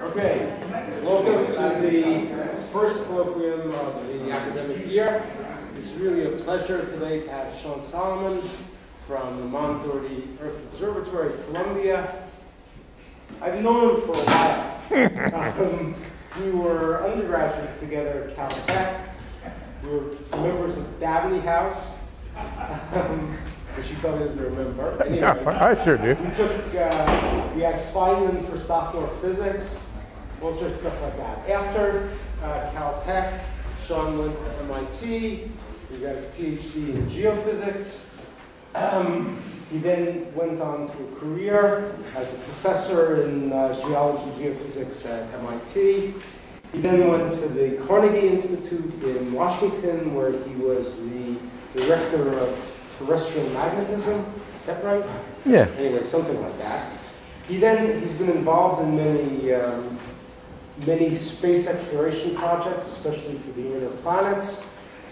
Okay, welcome to the first colloquium of the academic year. It's really a pleasure today to have Sean Solomon from the Mont Doherty Earth Observatory in Columbia. I've known him for a while. We were undergraduates together at Caltech. We were members of Dabney House, which you probably doesn't remember. Anyway, I sure do. We had Feynman for sophomore physics, all sorts of stuff like that. After Caltech, Sean went to MIT. He got his PhD in geophysics. He then went on to a career as a professor in geology and geophysics at MIT. He then went to the Carnegie Institute in Washington, where he was the director of terrestrial magnetism. Is that right? Yeah. Anyway, something like that. He's been involved in many space exploration projects, especially for the inner planets.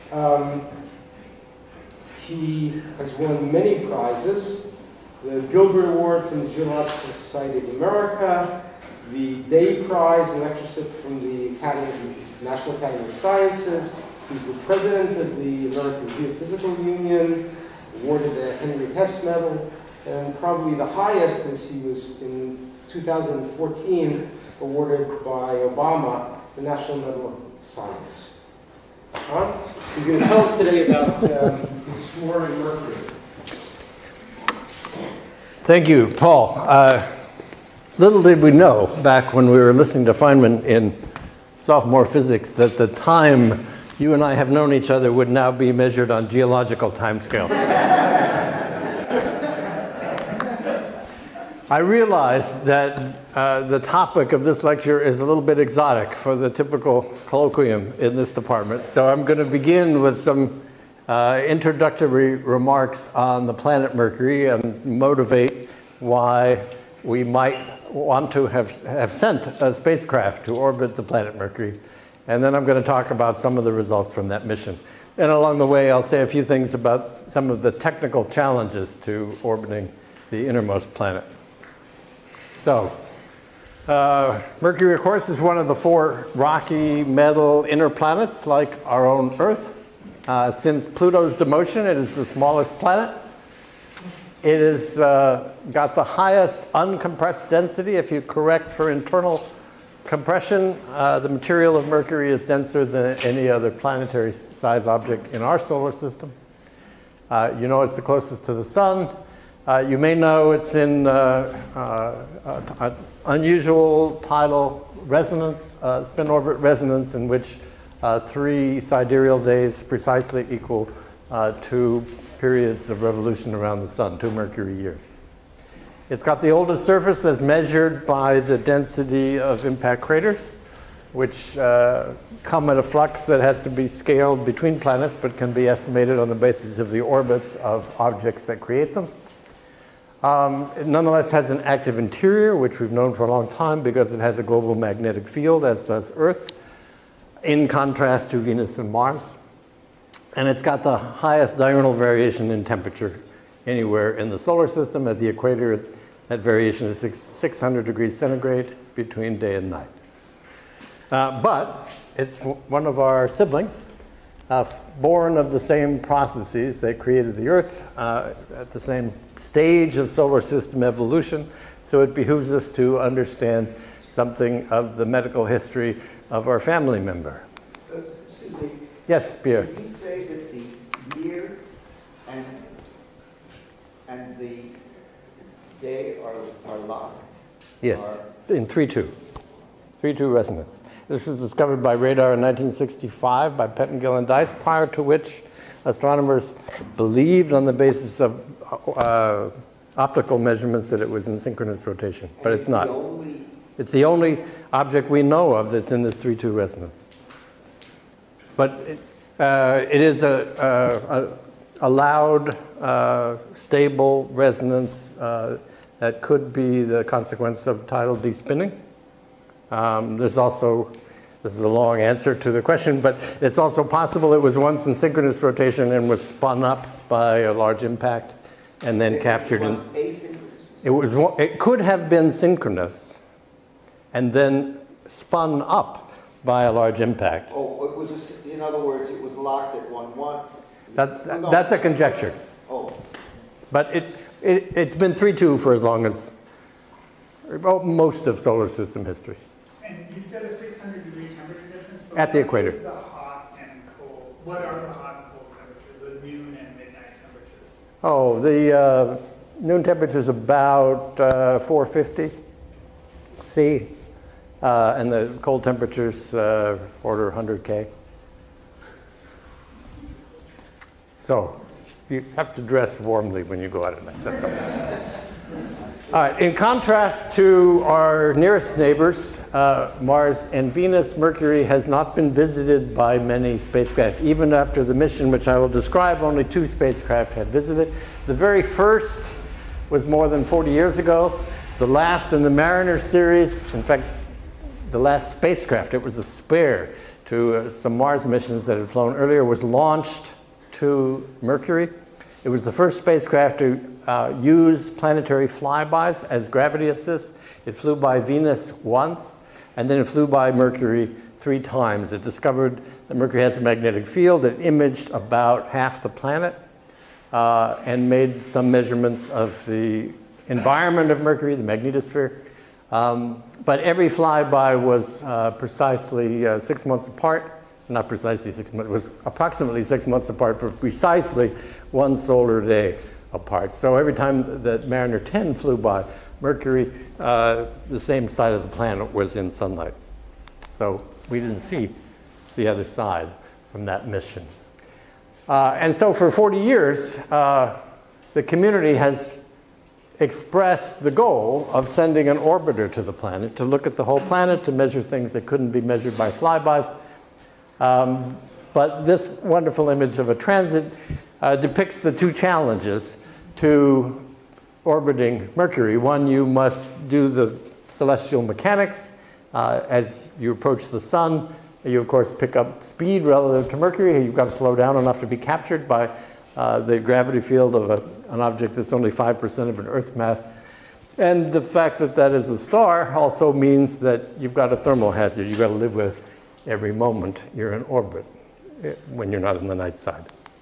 He has won many prizes: the Gilbert Award from the Geological Society of America, the Day Prize in Lectureship from the National Academy of Sciences. He's the president of the American Geophysical Union, awarded the Henry Hess Medal, and probably the highest is he was in 2014 awarded by Obama the National Medal of Science. He's going to tell us today about exploring Mercury. Thank you, Paul. Little did we know back when we were listening to Feynman in sophomore physics that the time you and I have known each other would now be measured on geological timescales. I realize that the topic of this lecture is a little bit exotic for the typical colloquium in this department, so I'm going to begin with some introductory remarks on the planet Mercury and motivate why we might want to have sent a spacecraft to orbit the planet Mercury. And then I'm going to talk about some of the results from that mission. And along the way, I'll say a few things about some of the technical challenges to orbiting the innermost planet. So, Mercury, of course, is one of the 4 rocky metal inner planets like our own Earth. Since Pluto's demotion, it is the smallest planet. It has got the highest uncompressed density. If you correct for internal compression, the material of Mercury is denser than any other planetary size object in our solar system. You know it's the closest to the sun. You may know it's in unusual tidal resonance, spin-orbit resonance, in which 3 sidereal days precisely equal 2 periods of revolution around the sun, 2 Mercury years. It's got the oldest surface as measured by the density of impact craters, which come at a flux that has to be scaled between planets, but can be estimated on the basis of the orbits of objects that create them. It nonetheless has an active interior, which we've known for a long time because it has a global magnetic field, as does Earth, in contrast to Venus and Mars. And it's got the highest diurnal variation in temperature anywhere in the solar system. At the equator, that variation is 600 degrees centigrade between day and night. But it's one of our siblings, born of the same processes that created the Earth at the same stage of solar system evolution. So it behooves us to understand something of the medical history of our family member. Excuse me. Yes, Pierre. Did you say that the year and the day are locked? Yes, in 3-2. 3-2 resonance. This was discovered by radar in 1965 by Pettengill and Dice, prior to which astronomers believed on the basis of optical measurements that it was in synchronous rotation, but it's not. It's the only object we know of that's in this 3-2 resonance. But it is a loud, stable resonance that could be the consequence of tidal despinning. There's also, this is a long answer to the question, but it's also possible it was once in synchronous rotation and was spun up by a large impact and then captured in. It could have been synchronous and then spun up by a large impact. Oh, it was, in other words, it was locked at 1-1? That's a conjecture. Oh. But it's been 3-2 for as long as, well, most of solar system history. And you said a 600-degree temperature difference? But at the equator. What is the hot and cold? What are the hot and cold temperatures, the noon and midnight temperatures? Oh, the noon temperature is about 450 C, and the cold temperatures order 100 K. So you have to dress warmly when you go out at night. All right, in contrast to our nearest neighbors, Mars and Venus, Mercury has not been visited by many spacecraft. Even after the mission, which I will describe, only 2 spacecraft had visited. The very first was more than 40 years ago. The last in the Mariner series, in fact, the last spacecraft, it was a spare to some Mars missions that had flown earlier, was launched to Mercury. It was the first spacecraft to use planetary flybys as gravity assist. It flew by Venus once, and then it flew by Mercury 3 times. It discovered that Mercury has a magnetic field. It imaged about half the planet and made some measurements of the environment of Mercury, the magnetosphere. But every flyby was precisely 6 months apart. Not precisely 6 months, it was approximately 6 months apart, but precisely 1 solar day apart. So every time that Mariner 10 flew by Mercury, the same side of the planet was in sunlight. So we didn't see the other side from that mission. And so for 40 years, the community has expressed the goal of sending an orbiter to the planet to look at the whole planet, to measure things that couldn't be measured by flybys. But this wonderful image of a transit depicts the 2 challenges to orbiting Mercury. One, you must do the celestial mechanics. As you approach the sun, you of course pick up speed relative to Mercury. You've got to slow down enough to be captured by the gravity field of an object that's only 5% of an Earth mass. And the fact that that is a star also means that you've got a thermal hazard you've got to live with every moment you're in orbit when you're not on the night side.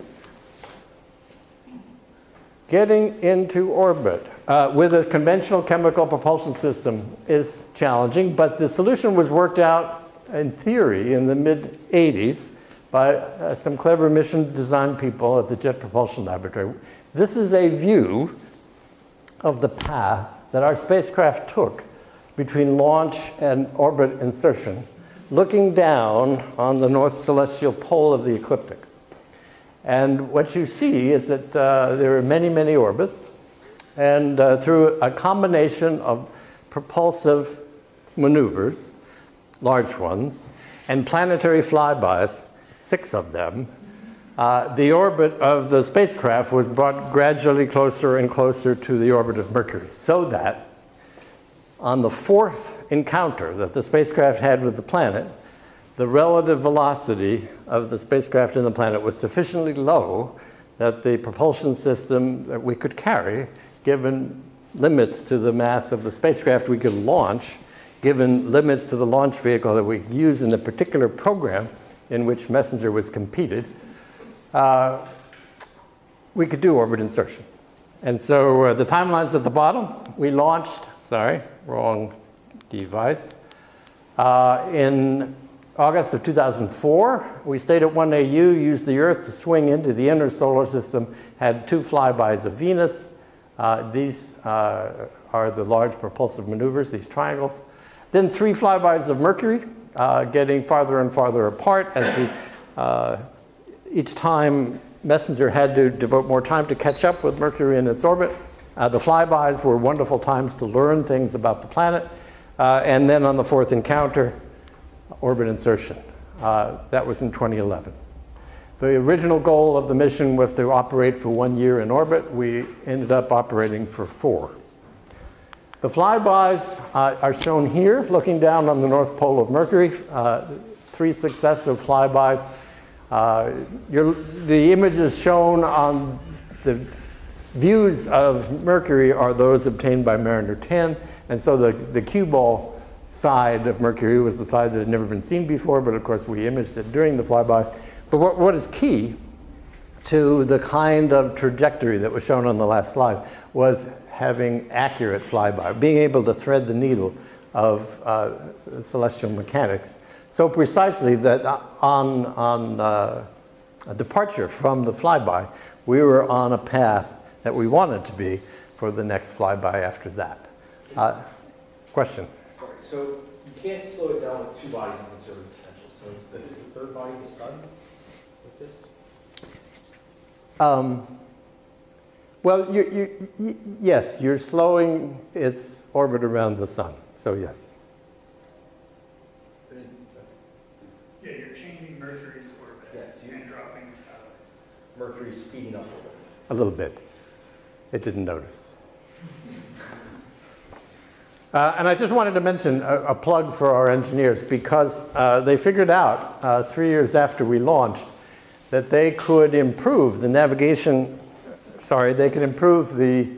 Getting into orbit with a conventional chemical propulsion system is challenging, but the solution was worked out in theory in the mid-'80s by some clever mission design people at the Jet Propulsion Laboratory. This is a view of the path that our spacecraft took between launch and orbit insertion, looking down on the north celestial pole of the ecliptic. And what you see is that there are many, many orbits, and through a combination of propulsive maneuvers, large ones, and planetary flybys, 6 of them, the orbit of the spacecraft was brought gradually closer and closer to the orbit of Mercury, so that on the 4th encounter that the spacecraft had with the planet, the relative velocity of the spacecraft and the planet was sufficiently low that the propulsion system that we could carry, given limits to the mass of the spacecraft we could launch, given limits to the launch vehicle that we use in the particular program in which Messenger was competed, we could do orbit insertion. And so the timeline's at the bottom. We launched, sorry, wrong device. In August of 2004, we stayed at 1 AU, used the Earth to swing into the inner solar system, had 2 flybys of Venus. These are the large propulsive maneuvers, these triangles. Then 3 flybys of Mercury, getting farther and farther apart as each time Messenger had to devote more time to catch up with Mercury in its orbit. The flybys were wonderful times to learn things about the planet. And then on the 4th encounter, orbit insertion. That was in 2011. The original goal of the mission was to operate for 1 year in orbit. We ended up operating for 4. The flybys are shown here, looking down on the north pole of Mercury. 3 successive flybys. The images shown on the views of Mercury are those obtained by Mariner 10, and so the cue ball side of Mercury was the side that had never been seen before, but of course we imaged it during the flybys. But what is key to the kind of trajectory that was shown on the last slide was having accurate flyby, being able to thread the needle of celestial mechanics so precisely that on a departure from the flyby, we were on a path that we wanted to be for the next flyby after that. Question? Sorry, so you can't slow it down with two bodies of conservative potential. So is the third body the sun with this? Well, yes, you're slowing its orbit around the sun, so yes. Yeah, you're changing Mercury's orbit Yes, and dropping the satellite. Mercury's speeding up a little bit. A little bit. It didn't notice. And I just wanted to mention a plug for our engineers because they figured out 3 years after we launched that they could improve the navigation, they could improve the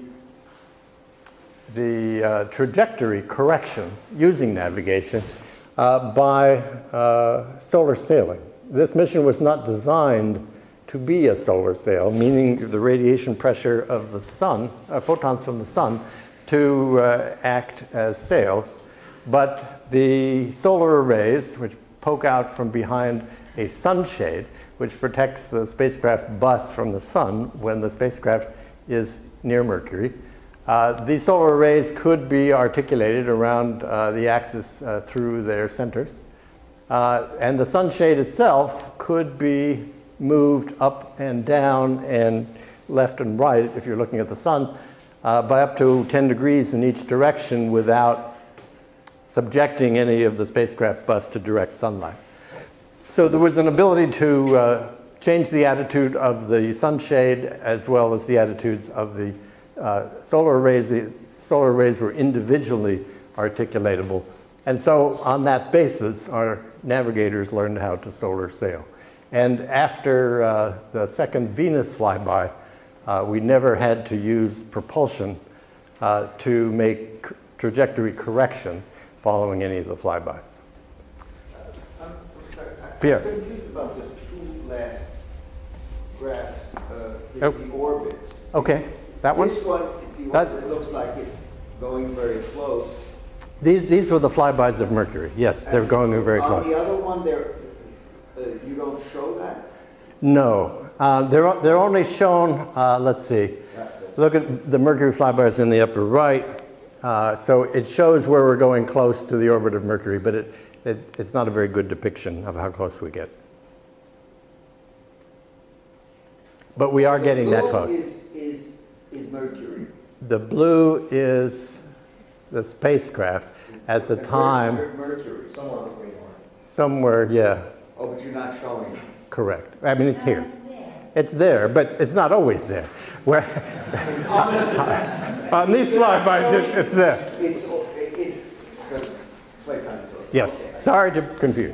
trajectory corrections using navigation by solar sailing. This mission was not designed to be a solar sail, meaning the radiation pressure of the sun, photons from the sun, to act as sails. But the solar arrays, which poke out from behind a sunshade, which protects the spacecraft bus from the sun when the spacecraft is near Mercury, these solar arrays could be articulated around the axis through their centers. And the sunshade itself could be moved up and down and left and right, if you're looking at the sun, by up to 10 degrees in each direction without subjecting any of the spacecraft bus to direct sunlight. So there was an ability to change the attitude of the sunshade as well as the attitudes of the solar arrays. The solar arrays were individually articulatable. And so on that basis, our navigators learned how to solar sail. And after the second Venus flyby, we never had to use propulsion to make trajectory corrections following any of the flybys. I'm sorry, Pierre. I'm confused about the two last graphs, Oh. the orbits. Okay, that one? This one, the That- orbit looks like it's going very close. These were the flybys of Mercury. Yes, they're going very On close. the other one, you don't show that? No, they're only shown, let's see. Look at the Mercury flybys in the upper right. So it shows where we're going close to the orbit of Mercury, but it's not a very good depiction of how close we get. But we are getting that close. Is Mercury. The blue is the spacecraft at the time. Mercury. Somewhere on the green line. Somewhere, yeah, Oh, but you're not showing it. correct. I mean, it's here. It's there, but it's not always there. Where on these flybys, it's there. It's the place on its orbit. Yes, Okay. sorry to confuse.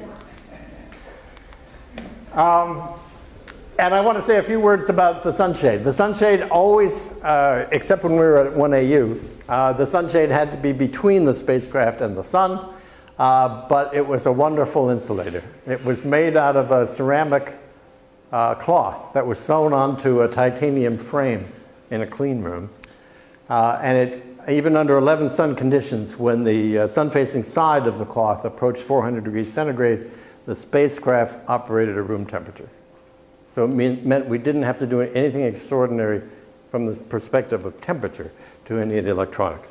And I want to say a few words about the sunshade. The sunshade always, except when we were at 1AU, the sunshade had to be between the spacecraft and the sun, but it was a wonderful insulator. It was made out of a ceramic cloth that was sewn onto a titanium frame in a clean room. And it, even under 11 sun conditions, when the sun-facing side of the cloth approached 400 degrees centigrade, the spacecraft operated at room temperature. So it meant we didn't have to do anything extraordinary from the perspective of temperature to any of the electronics.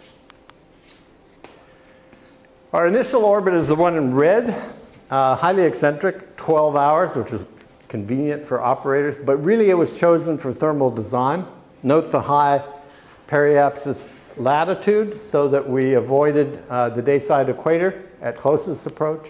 Our initial orbit is the one in red, highly eccentric, 12 hours, which was convenient for operators, but really it was chosen for thermal design. Note the high periapsis latitude so that we avoided the dayside equator at closest approach.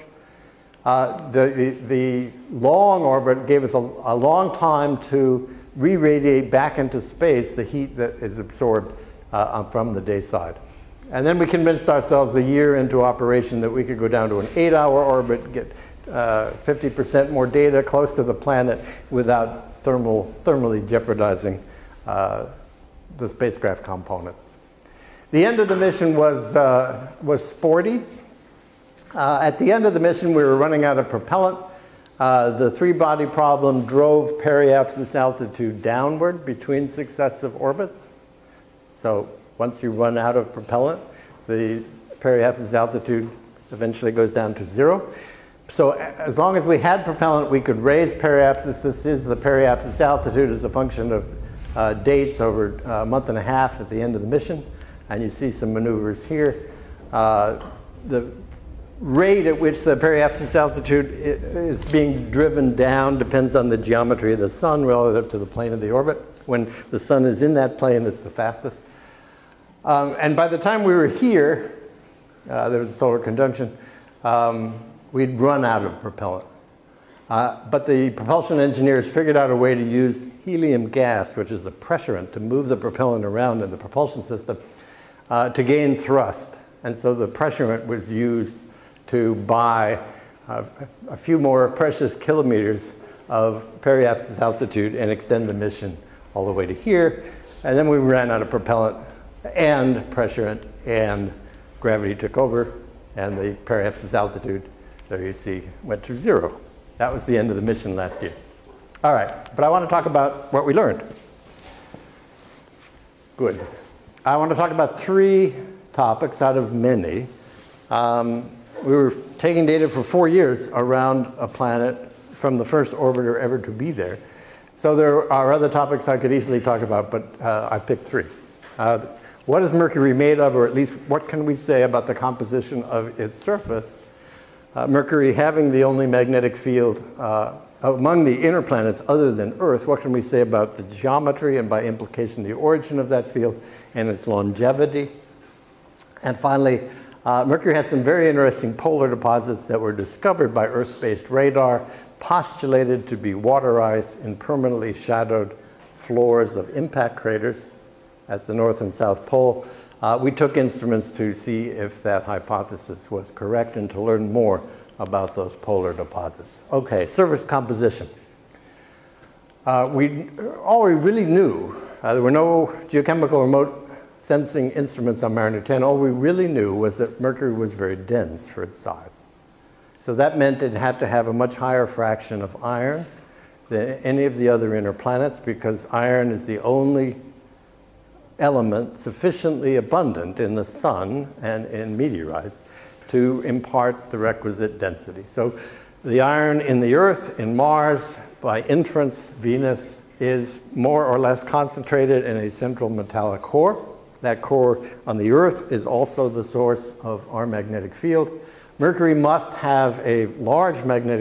The long orbit gave us a long time to re-radiate back into space the heat that is absorbed from the day side. And then we convinced ourselves a year into operation that we could go down to an 8-hour orbit, get 50% more data close to the planet without thermally jeopardizing the spacecraft components. The end of the mission was sporty. At the end of the mission, we were running out of propellant. The three-body problem drove periapsis altitude downward between successive orbits. So once you run out of propellant, the periapsis altitude eventually goes down to 0. So as long as we had propellant, we could raise periapsis. This is the periapsis altitude as a function of dates over a month and a half at the end of the mission. And you see some maneuvers here. The rate at which the periapsis altitude is being driven down depends on the geometry of the sun relative to the plane of the orbit. When the sun is in that plane, it's the fastest. And by the time we were here, there was a solar conjunction, we'd run out of propellant. But the propulsion engineers figured out a way to use helium gas, which is a pressurant, to move the propellant around in the propulsion system to gain thrust. And so the pressurant was used to buy a few more precious kilometers of periapsis altitude and extend the mission all the way to here. And then we ran out of propellant and pressurant, and gravity took over, and the periapsis altitude, there you see, went to 0. That was the end of the mission last year. All right, but I want to talk about what we learned. Good. I want to talk about 3 topics out of many. We were taking data for 4 years around a planet from the first orbiter ever to be there. So there are other topics I could easily talk about, but I picked 3. What is Mercury made of, or at least what can we say about the composition of its surface? Mercury having the only magnetic field among the inner planets other than Earth, what can we say about the geometry and by implication the origin of that field and its longevity? And finally, Mercury has some very interesting polar deposits that were discovered by Earth-based radar, postulated to be water ice in permanently shadowed floors of impact craters at the North and South Pole. We took instruments to see if that hypothesis was correct and to learn more about those polar deposits. Okay, surface composition. All we really knew, there were no geochemical remote sensing instruments on Mariner 10, all we really knew was that Mercury was very dense for its size. So that meant it had to have a much higher fraction of iron than any of the other inner planets, because iron is the only element sufficiently abundant in the sun and in meteorites to impart the requisite density. So the iron in the Earth, in Mars, by inference, Venus, is more or less concentrated in a central metallic core. That core on the Earth is also the source of our magnetic field. Mercury must have a large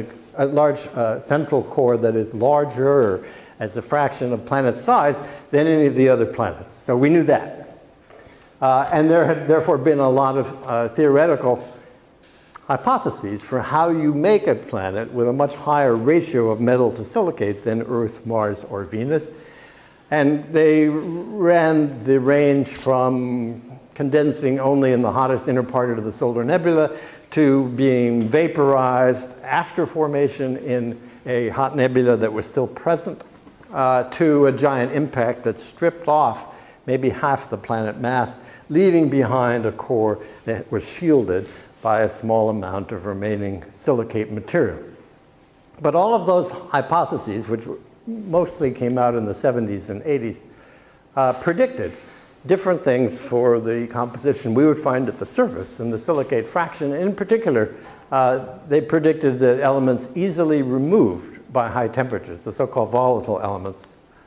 central core that is larger as a fraction of planet size than any of the other planets. So we knew that. And there had therefore been a lot of theoretical hypotheses for how you make a planet with a much higher ratio of metal to silicate than Earth, Mars, or Venus. And they ran the range from condensing only in the hottest inner part of the solar nebula to being vaporized after formation in a hot nebula that was still present, to a giant impact that stripped off maybe half the planet mass, leaving behind a core that was shielded by a small amount of remaining silicate material. But all of those hypotheses, which mostly came out in the 70s and 80s, predicted different things for the composition we would find at the surface and the silicate fraction. In particular, they predicted that elements easily removed by high temperatures, the so-called volatile elements,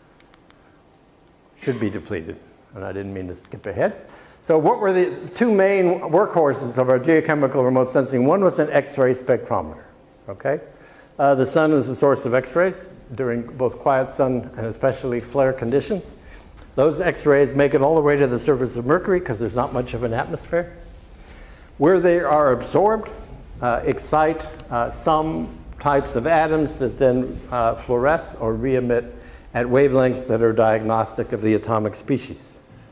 should be depleted. And I didn't mean to skip ahead. So what were the 2 main workhorses of our geochemical remote sensing? One was an X-ray spectrometer. Okay? The sun is the source of X-rays during both quiet sun and especially flare conditions. Those X-rays make it all the way to the surface of Mercury because there's not much of an atmosphere. Where they are absorbed, excite some types of atoms that then fluoresce or re-emit at wavelengths that are diagnostic of the atomic species.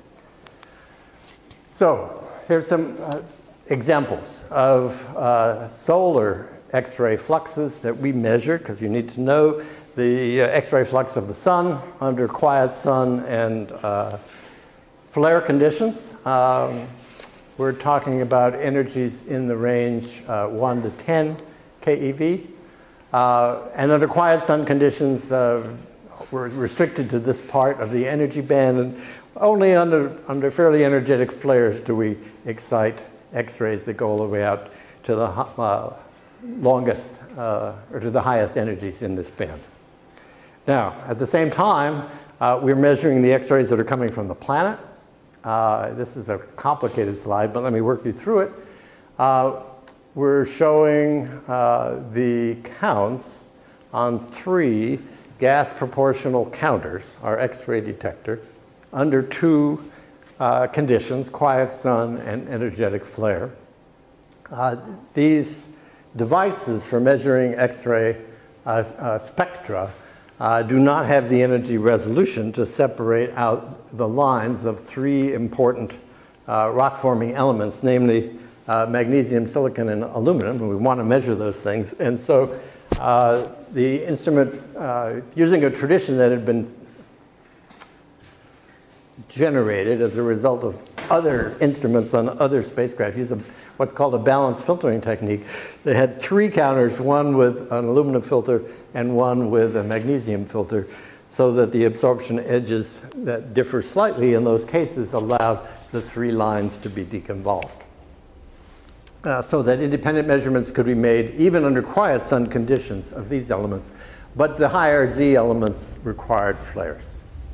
So here's some examples of solar X-ray fluxes that we measure, because you need to know the X-ray flux of the sun under quiet sun and flare conditions. we're talking about energies in the range 1 to 10 keV. And under quiet sun conditions, we're restricted to this part of the energy band, and only under fairly energetic flares do we excite X-rays that go all the way out to the longest or to the highest energies in this band. Now, at the same time, we're measuring the X-rays that are coming from the planet. This is a complicated slide, but let me work you through it. We're showing the counts on 3 gas proportional counters, our X-ray detector, under 2 conditions, quiet sun and energetic flare. These devices for measuring X-ray spectra do not have the energy resolution to separate out the lines of 3 important rock-forming elements, namely magnesium, silicon, and aluminum, and we want to measure those things. And so the instrument, using a tradition that had been generated as a result of other instruments on other spacecraft, use what's called a balanced filtering technique. They had 3 counters, one with an aluminum filter and one with a magnesium filter, so that the absorption edges that differ slightly in those cases allowed the 3 lines to be deconvolved. So that independent measurements could be made even under quiet sun conditions of these elements, but the higher Z elements required flares.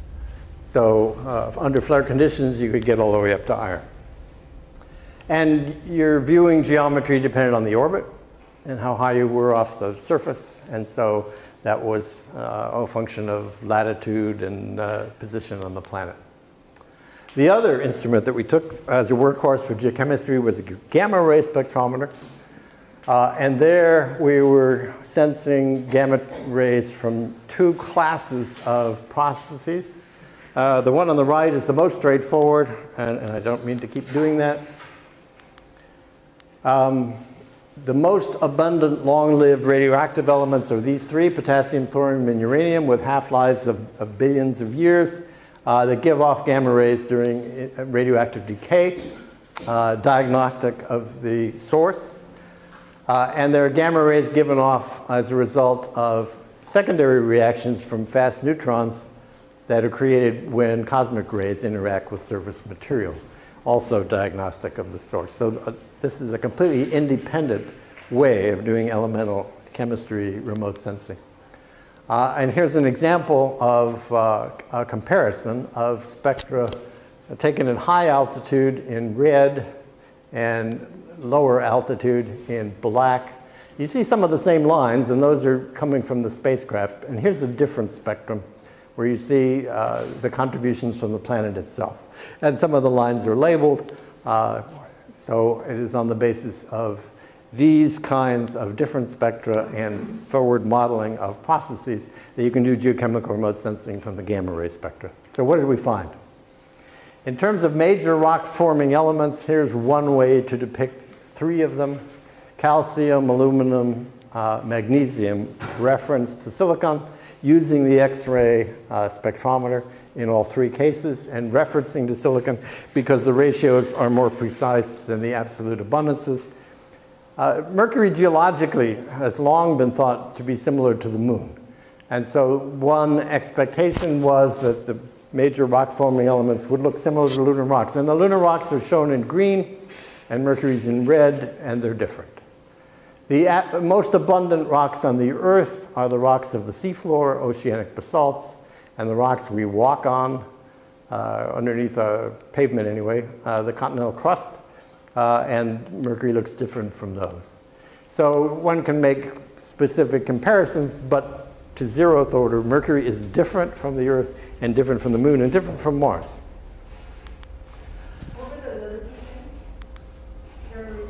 So under flare conditions, you could get all the way up to iron. And your viewing geometry depended on the orbit and how high you were off the surface. And so that was a function of latitude and position on the planet. The other instrument that we took as a workhorse for geochemistry was a gamma ray spectrometer. And there we were sensing gamma rays from 2 classes of processes. The one on the right is the most straightforward, and I don't mean to keep doing that. The most abundant long-lived radioactive elements are these 3, potassium, thorium, and uranium, with half-lives of billions of years that give off gamma rays during radioactive decay, diagnostic of the source. And there are gamma rays given off as a result of secondary reactions from fast neutrons that are created when cosmic rays interact with surface material, also diagnostic of the source. So this is a completely independent way of doing elemental chemistry remote sensing. And here's an example of a comparison of spectra taken at high altitude in red and lower altitude in black. You see some of the same lines, and those are coming from the spacecraft. And here's a different spectrum where you see the contributions from the planet itself. And some of the lines are labeled. So it is on the basis of these kinds of different spectra and forward modeling of processes that you can do geochemical remote sensing from the gamma ray spectra. So what did we find? In terms of major rock-forming elements, here's one way to depict 3 of them: calcium, aluminum, magnesium, reference to silicon, using the X-ray spectrometer in all 3 cases, and referencing to silicon because the ratios are more precise than the absolute abundances. Mercury geologically has long been thought to be similar to the moon. And so one expectation was that the major rock-forming elements would look similar to lunar rocks. And the lunar rocks are shown in green, and Mercury's in red, and they're different. The most abundant rocks on the Earth are the rocks of the seafloor, oceanic basalts, and the rocks we walk on, underneath a pavement anyway, the continental crust, and Mercury looks different from those. So one can make specific comparisons, but to 0th order, Mercury is different from the Earth and different from the Moon and different from Mars. What were the little things? There were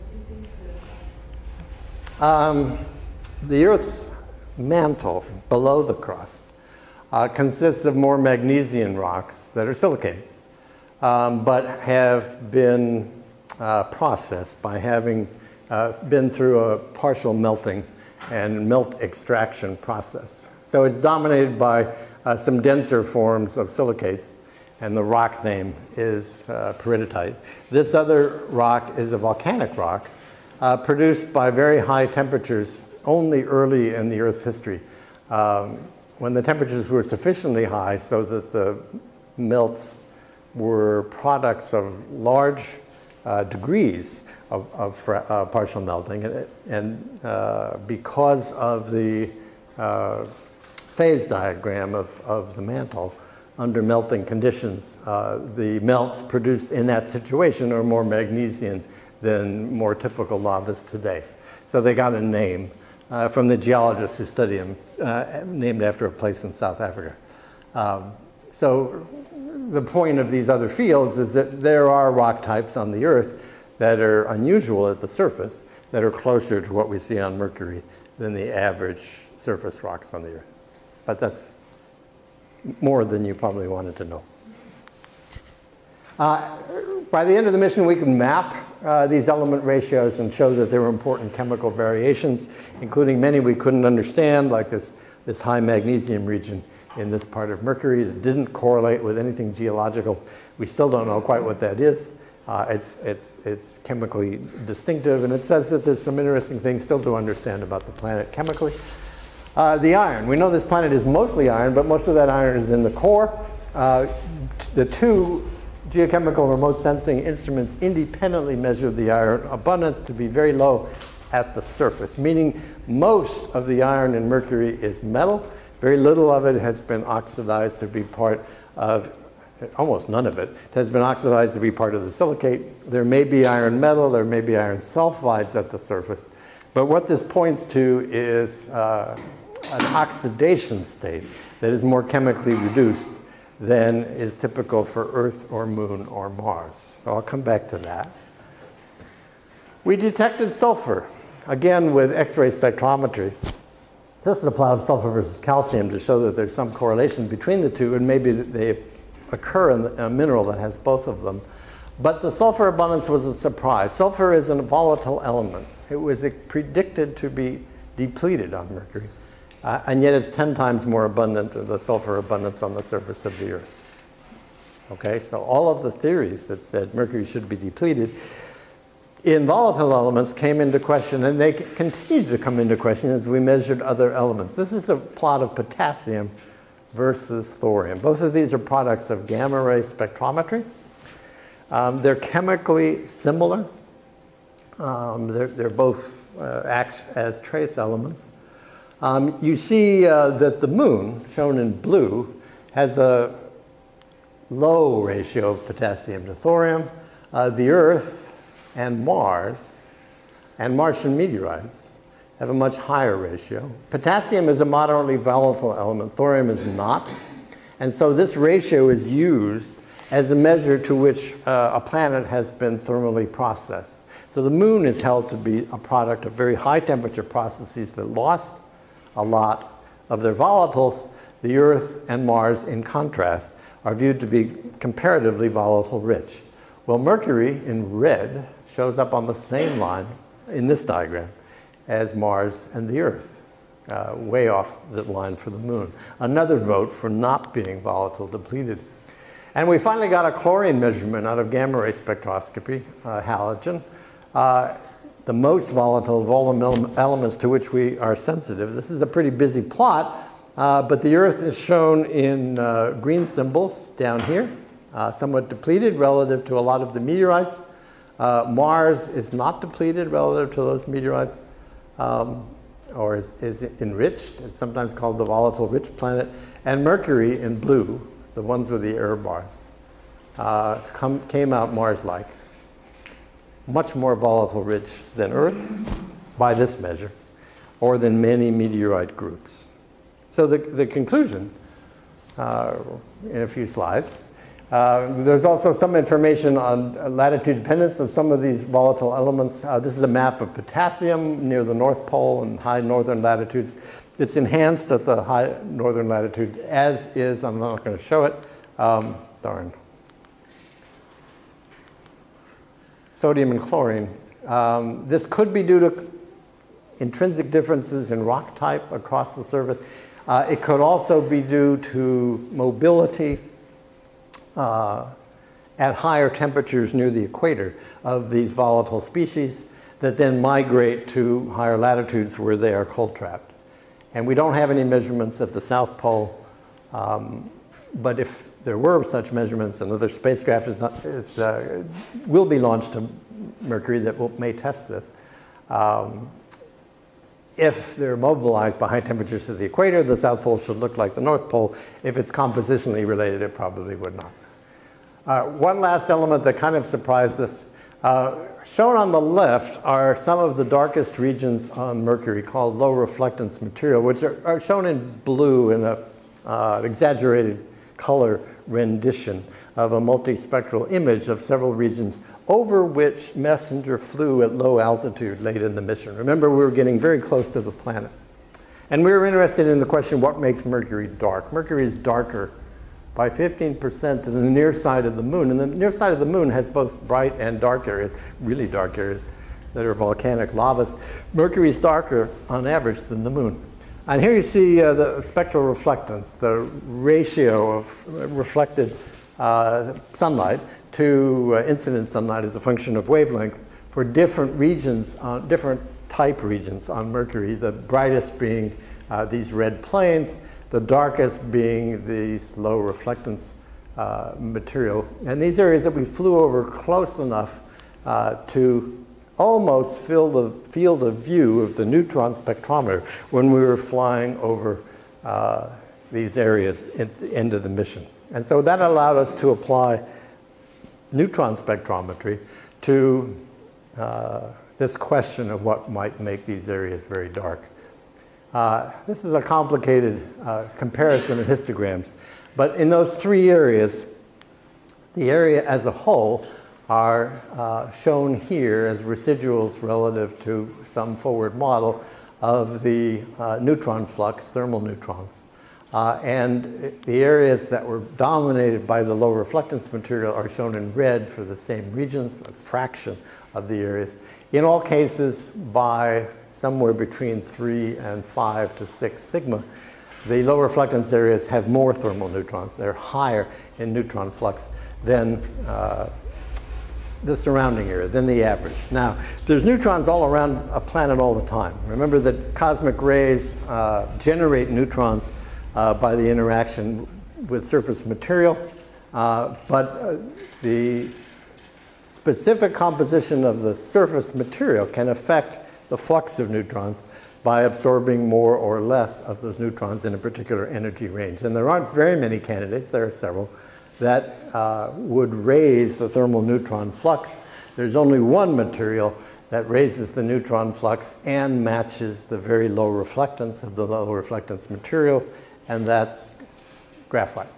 two pieces. The Earth's mantle below the crust consists of more magnesian rocks that are silicates, but have been processed by having been through a partial melting and melt extraction process. So it's dominated by some denser forms of silicates, and the rock name is peridotite. This other rock is a volcanic rock produced by very high temperatures only early in the Earth's history, when the temperatures were sufficiently high so that the melts were products of large degrees of partial melting, and because of the phase diagram of the mantle, under melting conditions, the melts produced in that situation are more magnesian than more typical lavas today. So they got a name from the geologists who study them, named after a place in South Africa. So the point of these other fields is that there are rock types on the Earth that are unusual at the surface, that are closer to what we see on Mercury than the average surface rocks on the Earth. But that's more than you probably wanted to know. By the end of the mission, we can map these element ratios and show that there were important chemical variations, including many we couldn't understand, like this high magnesium region in this part of Mercury that didn't correlate with anything geological. We still don't know quite what that is. It's chemically distinctive, and it says that there's some interesting things still to understand about the planet chemically. The iron. We know this planet is mostly iron, but most of that iron is in the core. The two geochemical remote sensing instruments independently measured the iron abundance to be very low at the surface, meaning most of the iron in Mercury is metal. Very little of it has been oxidized to be part of, almost none of it has been oxidized to be part of the silicate. There may be iron metal, there may be iron sulfides at the surface, but what this points to is an oxidation state that is more chemically reduced than is typical for Earth or Moon or Mars. So I'll come back to that. We detected sulfur, again with X-ray spectrometry. This is a plot of sulfur versus calcium to show that there's some correlation between the two, and maybe they occur in a mineral that has both of them. But the sulfur abundance was a surprise. Sulfur is a volatile element. It was predicted to be depleted on Mercury, and yet it's 10 times more abundant than the sulfur abundance on the surface of the Earth. Okay, so all of the theories that said Mercury should be depleted in volatile elements came into question, and they continued to come into question as we measured other elements. This is a plot of potassium versus thorium. Both of these are products of gamma ray spectrometry. They're chemically similar. They're both act as trace elements. You see that the moon, shown in blue, has a low ratio of potassium to thorium. The Earth and Martian meteorites have a much higher ratio. Potassium is a moderately volatile element. Thorium is not. And so this ratio is used as a measure to which a planet has been thermally processed. So the moon is held to be a product of very high temperature processes that lost a lot of their volatiles. The Earth and Mars, in contrast, are viewed to be comparatively volatile-rich. Well, Mercury, in red, shows up on the same line in this diagram as Mars and the Earth, way off the line for the moon. Another vote for not being volatile depleted. And we finally got a chlorine measurement out of gamma ray spectroscopy, halogen. The most volatile of all the elements to which we are sensitive. This is a pretty busy plot, but the Earth is shown in green symbols down here, somewhat depleted relative to a lot of the meteorites. Mars is not depleted relative to those meteorites, or is enriched. It's sometimes called the volatile-rich planet. And Mercury, in blue, the ones with the error bars, came out Mars-like. Much more volatile-rich than Earth, by this measure, or than many meteorite groups. So the conclusion, in a few slides, there's also some information on latitude dependence of some of these volatile elements. This is a map of potassium near the North Pole and high northern latitudes. It's enhanced at the high northern latitude, as is, I'm not going to show it, darn. Sodium and chlorine. This could be due to intrinsic differences in rock type across the surface. It could also be due to mobility at higher temperatures near the equator of these volatile species that then migrate to higher latitudes where they are cold trapped. And we don't have any measurements at the South Pole, but if there were such measurements, another spacecraft will be launched to Mercury that may test this. If they're mobilized by high temperatures to the equator, the South Pole should look like the North Pole. If it's compositionally related, it probably would not. One last element that kind of surprised us. Shown on the left are some of the darkest regions on Mercury called low-reflectance material, which are shown in blue in an exaggerated color rendition of a multispectral image of several regions over which MESSENGER flew at low altitude late in the mission. Remember, we were getting very close to the planet. And we were interested in the question, what makes Mercury dark? Mercury is darker by 15% than the near side of the moon. And the near side of the moon has both bright and dark areas, really dark areas that are volcanic lavas. Mercury is darker on average than the moon. And here you see the spectral reflectance, the ratio of reflected sunlight to incident sunlight as a function of wavelength for different regions, different type regions on Mercury, the brightest being these red plains, the darkest being these low reflectance material. And these areas that we flew over close enough to almost fill the field of view of the neutron spectrometer when we were flying over these areas at the end of the mission. And so that allowed us to apply neutron spectrometry to this question of what might make these areas very dark. This is a complicated comparison of histograms, but in those three areas, the area as a whole are shown here as residuals relative to some forward model of the neutron flux, thermal neutrons. And the areas that were dominated by the low reflectance material are shown in red for the same regions, a fraction of the areas. In all cases, by somewhere between 3 and 5 to 6 sigma, the low reflectance areas have more thermal neutrons. They're higher in neutron flux than the surrounding area, than the average. Now, there's neutrons all around a planet all the time. Remember that cosmic rays generate neutrons by the interaction with surface material, but the specific composition of the surface material can affect the flux of neutrons by absorbing more or less of those neutrons in a particular energy range. And there aren't very many candidates, there are several, that would raise the thermal neutron flux. There's only one material that raises the neutron flux and matches the very low reflectance of the low reflectance material, and that's graphite.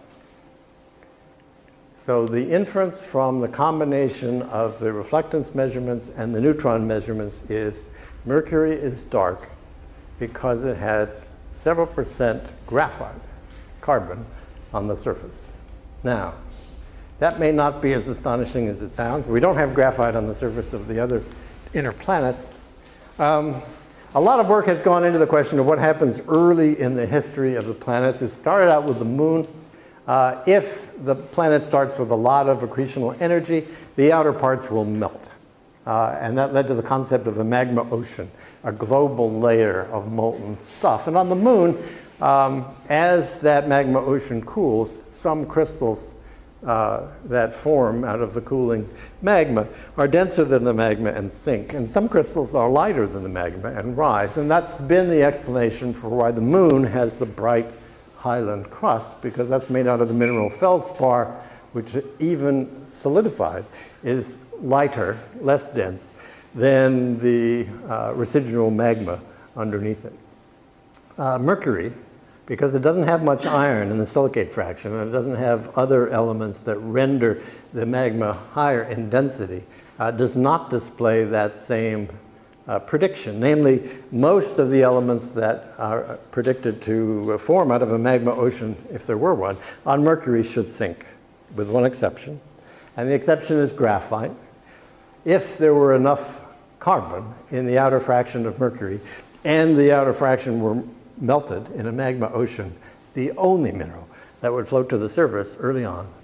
So the inference from the combination of the reflectance measurements and the neutron measurements is Mercury is dark because it has several percent graphite, carbon, on the surface. Now, that may not be as astonishing as it sounds. We don't have graphite on the surface of the other inner planets. A lot of work has gone into the question of what happens early in the history of the planets. It started out with the moon. If the planet starts with a lot of accretional energy, the outer parts will melt. And that led to the concept of a magma ocean, a global layer of molten stuff. And on the moon, as that magma ocean cools, some crystals that form out of the cooling magma are denser than the magma and sink. And some crystals are lighter than the magma and rise. And that's been the explanation for why the moon has the bright highland crust, because that's made out of the mineral feldspar, which even solidified is lighter, less dense than the residual magma underneath it. Mercury, because it doesn't have much iron in the silicate fraction, and it doesn't have other elements that render the magma higher in density, does not display that same prediction. Namely, most of the elements that are predicted to form out of a magma ocean, if there were one, on Mercury should sink, with one exception. And the exception is graphite. If there were enough carbon in the outer fraction of Mercury, and the outer fraction were melted in a magma ocean, the only mineral that would float to the surface early on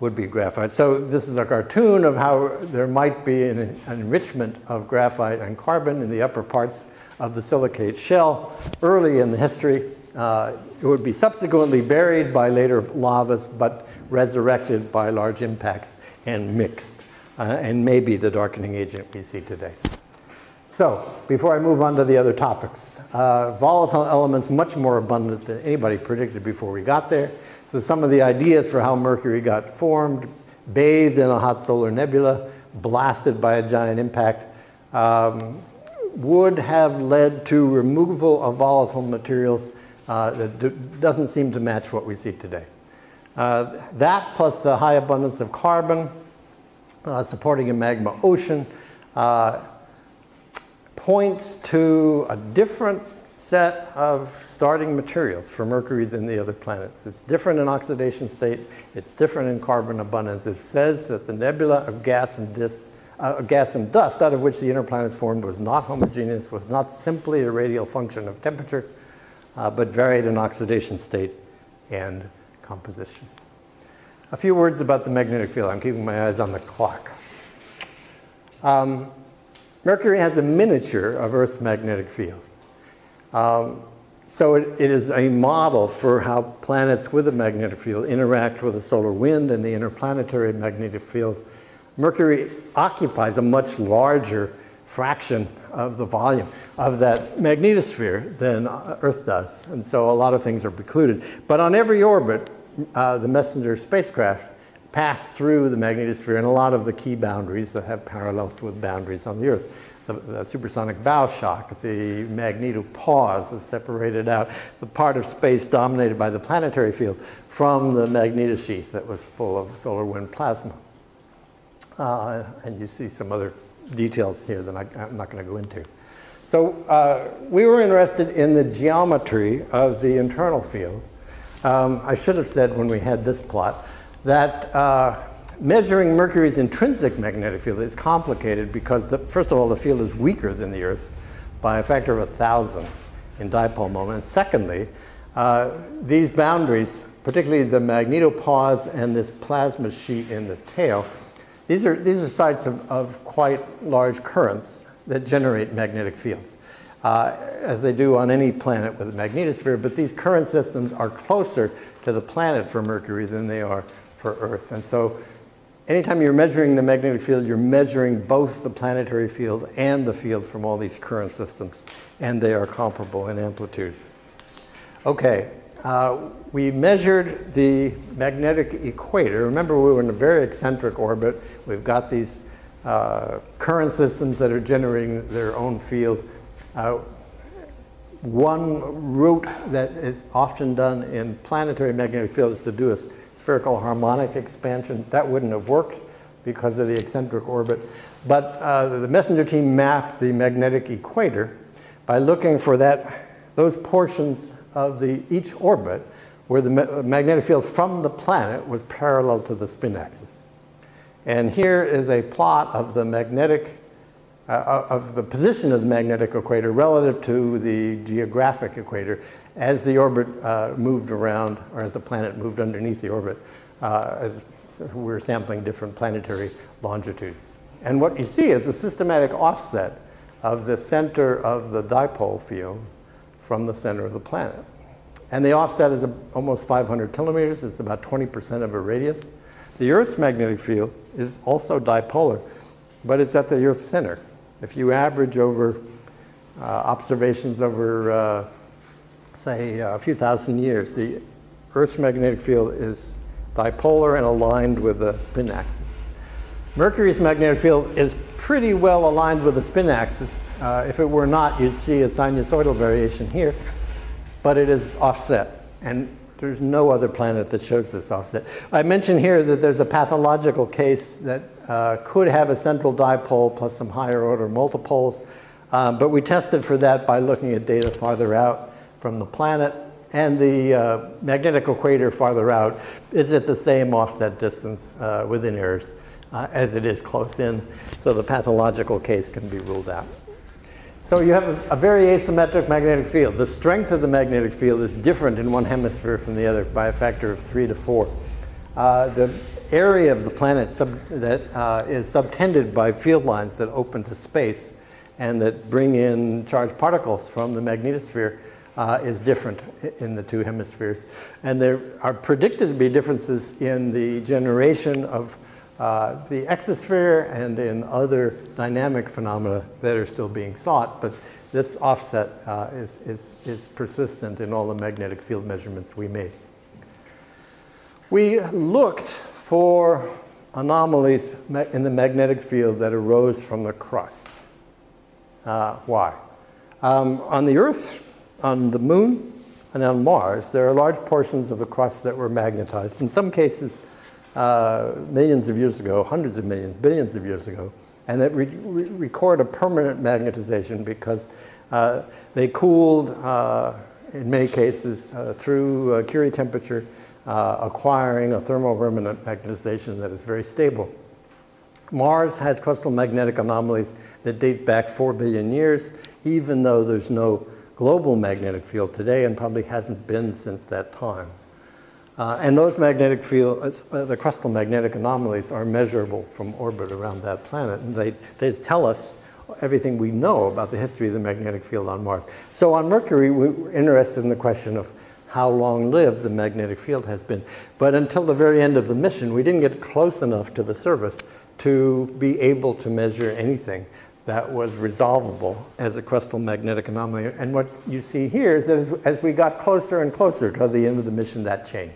would be graphite. So this is a cartoon of how there might be an enrichment of graphite and carbon in the upper parts of the silicate shell early in the history. It would be subsequently buried by later lavas, but resurrected by large impacts and mixed, and maybe the darkening agent we see today. So, before I move on to the other topics, volatile elements much more abundant than anybody predicted before we got there. So some of the ideas for how Mercury got formed, bathed in a hot solar nebula, blasted by a giant impact, would have led to removal of volatile materials that doesn't seem to match what we see today. That plus the high abundance of carbon supporting a magma ocean points to a different set of starting materials for Mercury than the other planets. It's different in oxidation state. It's different in carbon abundance. It says that the nebula of gas and dust out of which the inner planets formed was not homogeneous, was not simply a radial function of temperature, but varied in oxidation state and composition. A few words about the magnetic field. I'm keeping my eyes on the clock. Mercury has a miniature of Earth's magnetic field. So it is a model for how planets with a magnetic field interact with the solar wind and the interplanetary magnetic field. Mercury occupies a much larger fraction of the volume of that magnetosphere than Earth does. And so a lot of things are precluded. But on every orbit, the MESSENGER spacecraft pass through the magnetosphere and a lot of the key boundaries that have parallels with boundaries on the Earth. The supersonic bow shock, the magnetopause that separated out the part of space dominated by the planetary field from the magnetosheath that was full of solar wind plasma. And you see some other details here that I'm not going to go into. So we were interested in the geometry of the internal field. I should have said when we had this plot that measuring Mercury's intrinsic magnetic field is complicated because, first of all, the field is weaker than the Earth by a factor of 1,000 in dipole moment. And secondly, these boundaries, particularly the magnetopause and this plasma sheet in the tail, these are sites of quite large currents that generate magnetic fields, as they do on any planet with a magnetosphere. But these current systems are closer to the planet for Mercury than they are for Earth. And so anytime you're measuring the magnetic field, you're measuring both the planetary field and the field from all these current systems, and they are comparable in amplitude. Okay, we measured the magnetic equator. Remember, we were in a very eccentric orbit. We've got these current systems that are generating their own field. One route that is often done in planetary magnetic field is to do a spherical harmonic expansion. That wouldn't have worked because of the eccentric orbit. But the MESSENGER team mapped the magnetic equator by looking for those portions of each orbit where the magnetic field from the planet was parallel to the spin axis. And here is a plot of the of the position of the magnetic equator relative to the geographic equator as the orbit moved around, or as the planet moved underneath the orbit, as we're sampling different planetary longitudes. And what you see is a systematic offset of the center of the dipole field from the center of the planet. And the offset is almost 500 kilometers. It's about 20% of a radius. The Earth's magnetic field is also dipolar, but it's at the Earth's center. If you average over observations over, say, a few thousand years, the Earth's magnetic field is dipolar and aligned with the spin axis. Mercury's magnetic field is pretty well aligned with the spin axis. If it were not, you'd see a sinusoidal variation here, but it is offset, and there's no other planet that shows this offset. I mentioned here that there's a pathological case that could have a central dipole plus some higher order multipoles, but we tested for that by looking at data farther out from the planet, and the magnetic equator farther out is at the same offset distance within Earth as it is close in, so the pathological case can be ruled out. So you have a very asymmetric magnetic field. The strength of the magnetic field is different in one hemisphere from the other by a factor of 3 to 4. The area of the planet that is subtended by field lines that open to space and that bring in charged particles from the magnetosphere is different in the two hemispheres. And there are predicted to be differences in the generation of the exosphere and in other dynamic phenomena that are still being sought, but this offset is persistent in all the magnetic field measurements we made. We looked for anomalies in the magnetic field that arose from the crust. Why? On the Earth, on the Moon, and on Mars, there are large portions of the crust that were magnetized. In some cases, millions of years ago, hundreds of millions, billions of years ago, and that record a permanent magnetization because they cooled, in many cases, through Curie temperature, acquiring a thermopermanent magnetization that is very stable. Mars has crustal magnetic anomalies that date back 4 billion years, even though there's no global magnetic field today and probably hasn't been since that time. And those magnetic fields, the crustal magnetic anomalies, are measurable from orbit around that planet. And they tell us everything we know about the history of the magnetic field on Mars. So on Mercury, we were interested in the question of how long-lived the magnetic field has been. But until the very end of the mission, we didn't get close enough to the surface to be able to measure anything that was resolvable as a crustal magnetic anomaly. And what you see here is that as we got closer and closer to the end of the mission, that changed.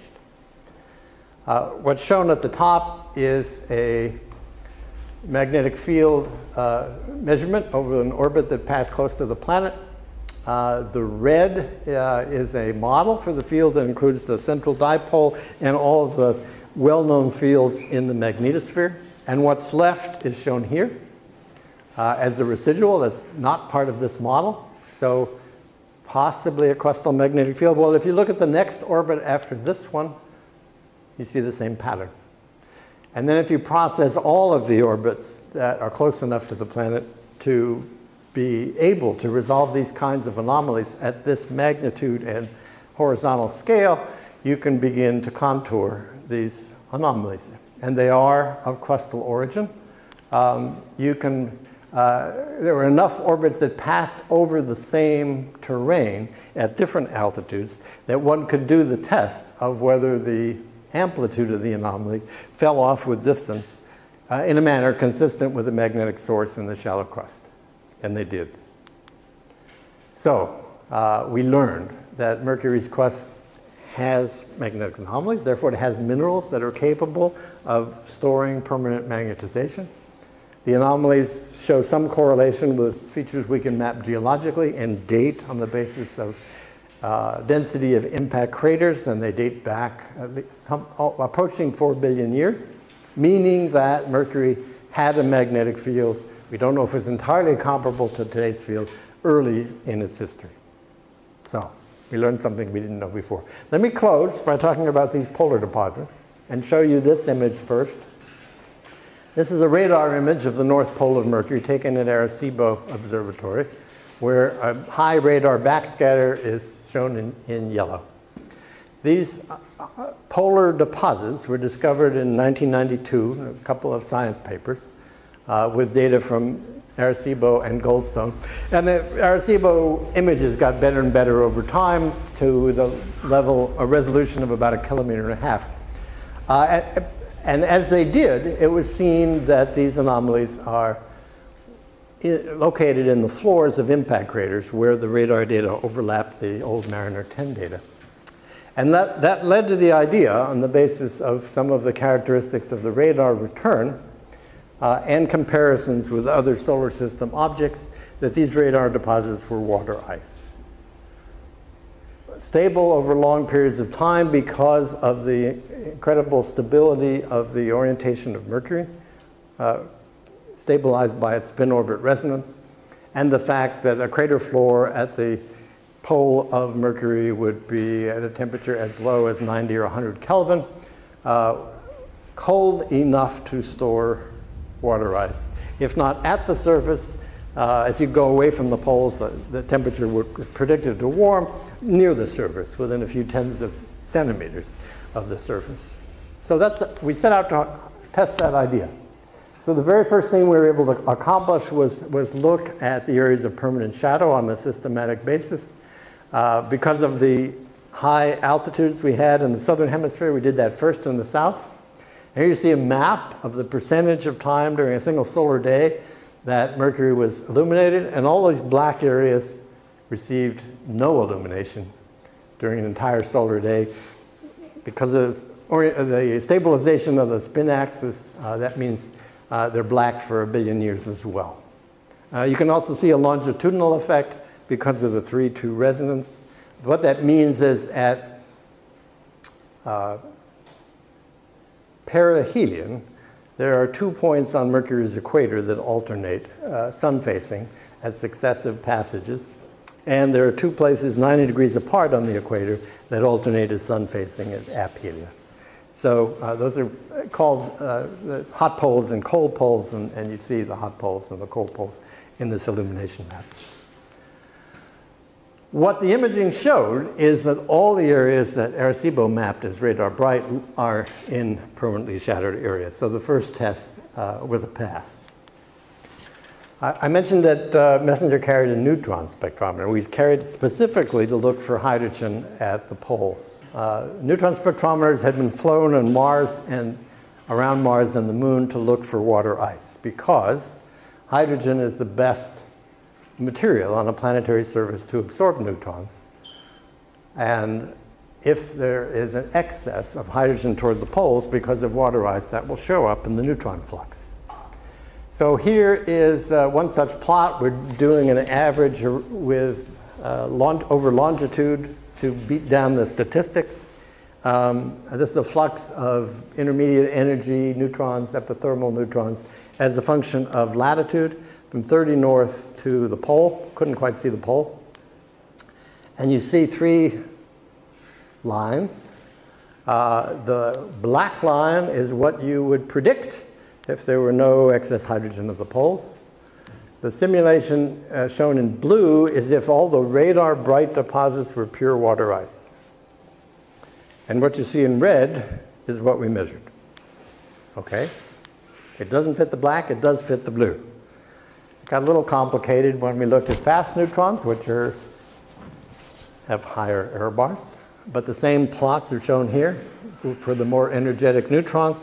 What's shown at the top is a magnetic field measurement over an orbit that passed close to the planet. The red is a model for the field that includes the central dipole and all of the well-known fields in the magnetosphere. And what's left is shown here as a residual that's not part of this model. So possibly a crustal magnetic field. Well, if you look at the next orbit after this one, you see the same pattern. And then if you process all of the orbits that are close enough to the planet to be able to resolve these kinds of anomalies at this magnitude and horizontal scale, you can begin to contour these anomalies. And they are of crustal origin. There were enough orbits that passed over the same terrain at different altitudes that one could do the test of whether the amplitude of the anomaly fell off with distance in a manner consistent with the magnetic source in the shallow crust. And they did. So we learned that Mercury's crust has magnetic anomalies, therefore it has minerals that are capable of storing permanent magnetization. The anomalies show some correlation with features we can map geologically and date on the basis of density of impact craters, and they date back approaching 4 billion years, meaning that Mercury had a magnetic field. We don't know if it's entirely comparable to today's field early in its history. So we learned something we didn't know before. Let me close by talking about these polar deposits and show you this image first. This is a radar image of the North Pole of Mercury taken at Arecibo Observatory, where a high radar backscatter is shown in yellow. These polar deposits were discovered in 1992 in a couple of science papers with data from Arecibo and Goldstone. And the Arecibo images got better and better over time to the level, a resolution of about 1.5 kilometers. And as they did, it was seen that these anomalies are located in the floors of impact craters where the radar data overlapped the old Mariner 10 data. And that led to the idea, on the basis of some of the characteristics of the radar return and comparisons with other solar system objects, that these radar deposits were water ice. Stable over long periods of time because of the incredible stability of the orientation of Mercury, stabilized by its spin-orbit resonance, and the fact that a crater floor at the pole of Mercury would be at a temperature as low as 90 or 100 Kelvin, cold enough to store water ice. If not at the surface, as you go away from the poles, the temperature is predicted to warm near the surface, within a few tens of centimeters of the surface. So we set out to test that idea. So the very first thing we were able to accomplish was look at the areas of permanent shadow on a systematic basis. Because of the high altitudes we had in the southern hemisphere, we did that first in the south. Here you see a map of the percentage of time during a single solar day that Mercury was illuminated, and all these black areas received no illumination during an entire solar day. Because of the stabilization of the spin axis, that means they're black for 1 billion years as well. You can also see a longitudinal effect because of the 3-2 resonance. What that means is at perihelion, there are 2 points on Mercury's equator that alternate sun-facing at successive passages. And there are 2 places 90 degrees apart on the equator that alternate as sun-facing at aphelion. So those are called the hot poles and cold poles, and you see the hot poles and the cold poles in this illumination map. What the imaging showed is that all the areas that Arecibo mapped as radar bright are in permanently shadowed areas. So the first test was a pass. I mentioned that Messenger carried a neutron spectrometer. We carried it specifically to look for hydrogen at the poles. Neutron spectrometers had been flown on Mars and around Mars and the Moon to look for water ice because hydrogen is the best material on a planetary surface to absorb neutrons. And if there is an excess of hydrogen toward the poles because of water ice, that will show up in the neutron flux. So here is one such plot. We're doing an average with over longitude to beat down the statistics. This is a flux of intermediate energy neutrons, epithermal neutrons, as a function of latitude from 30 north to the pole. Couldn't quite see the pole. And you see 3 lines. The black line is what you would predict if there were no excess hydrogen at the poles. The simulation shown in blue is if all the radar bright deposits were pure water ice. And what you see in red is what we measured. Okay? It doesn't fit the black, it does fit the blue. It got a little complicated when we looked at fast neutrons, which have higher error bars. But the same plots are shown here for the more energetic neutrons.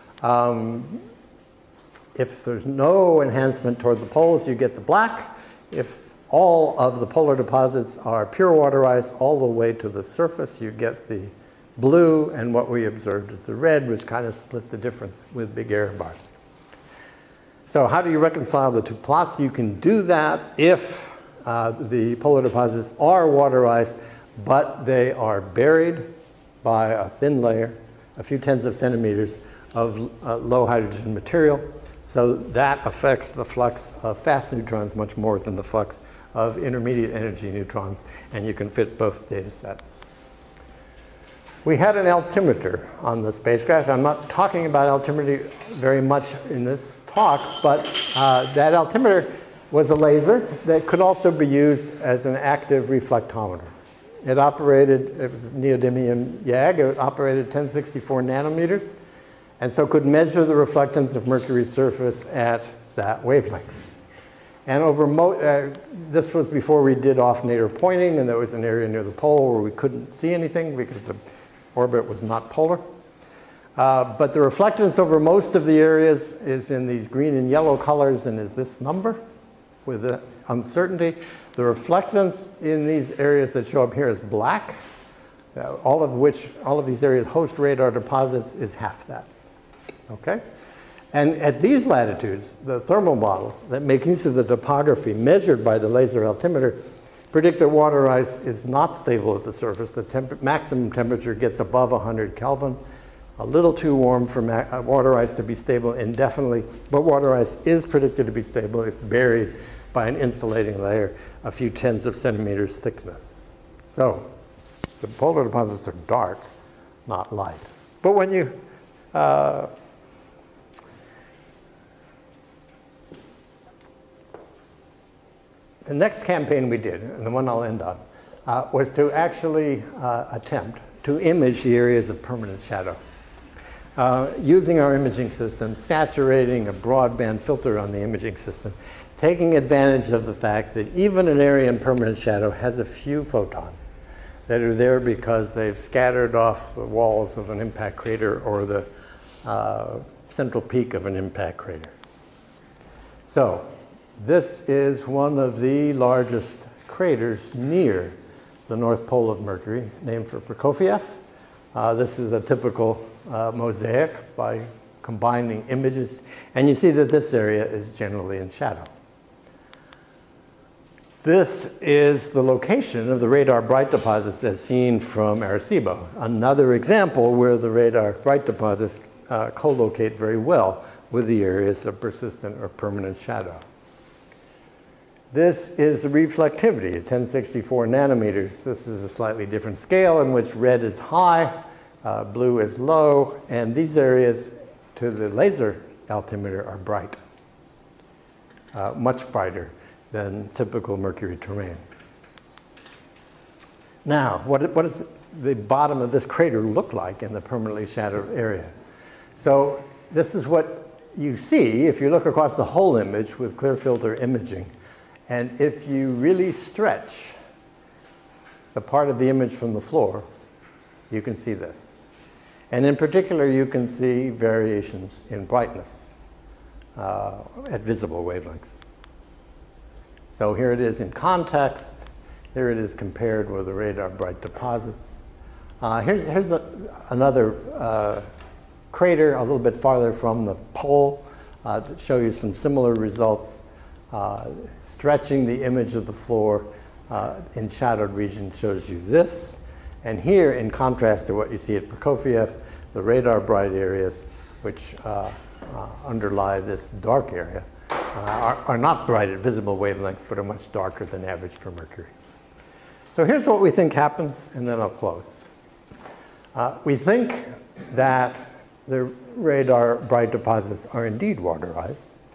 If there's no enhancement toward the poles, you get the black. If all of the polar deposits are pure water ice all the way to the surface, you get the blue, and what we observed is the red, which kind of split the difference with big error bars. So how do you reconcile the 2 plots? You can do that if the polar deposits are water ice, but they are buried by a thin layer, a few tens of centimeters of low hydrogen material. So that affects the flux of fast neutrons much more than the flux of intermediate energy neutrons, and you can fit both data sets. We had an altimeter on the spacecraft. I'm not talking about altimetry very much in this talk, but that altimeter was a laser that could also be used as an active reflectometer. It operated, it was neodymium YAG, it operated 1064 nanometers, and so could measure the reflectance of Mercury's surface at that wavelength. And this was before we did off-nadir pointing, and there was an area near the pole where we couldn't see anything because the orbit was not polar. But the reflectance over most of the areas is in these green and yellow colors and is this number with the uncertainty. The reflectance in these areas that show up here is black, all of these areas host radar deposits is half that. Okay? And at these latitudes, the thermal models that make use of the topography measured by the laser altimeter predict that water ice is not stable at the surface. The maximum temperature gets above 100 Kelvin, a little too warm for water ice to be stable indefinitely, but water ice is predicted to be stable if buried by an insulating layer a few tens of centimeters thickness. So the polar deposits are dark, not light. But when you the next campaign we did, and the one I'll end on, was to actually attempt to image the areas of permanent shadow. using our imaging system, saturating a broadband filter on the imaging system, taking advantage of the fact that even an area in permanent shadow has a few photons that are there because they've scattered off the walls of an impact crater or the central peak of an impact crater. So this is one of the largest craters near the North Pole of Mercury, named for Prokofiev. This is a typical mosaic by combining images, and you see that this area is generally in shadow. This is the location of the radar bright deposits as seen from Arecibo, another example where the radar bright deposits co-locate very well with the areas of persistent or permanent shadow. This is the reflectivity at 1064 nanometers. This is a slightly different scale in which red is high, blue is low, and these areas to the laser altimeter are bright, much brighter than typical Mercury terrain. Now, what does the bottom of this crater look like in the permanently shadowed area? So this is what you see if you look across the whole image with clear filter imaging. And if you really stretch the part of the image from the floor, you can see this. And in particular, you can see variations in brightness at visible wavelengths. So here it is in context. Here it is compared with the radar bright deposits. Here's another crater a little bit farther from the pole to show you some similar results. Stretching the image of the floor in shadowed region shows you this. And here, in contrast to what you see at Prokofiev, the radar bright areas, which underlie this dark area, are not bright at visible wavelengths, but are much darker than average for Mercury. So here's what we think happens, and then I'll close. We think that the radar bright deposits are indeed waterized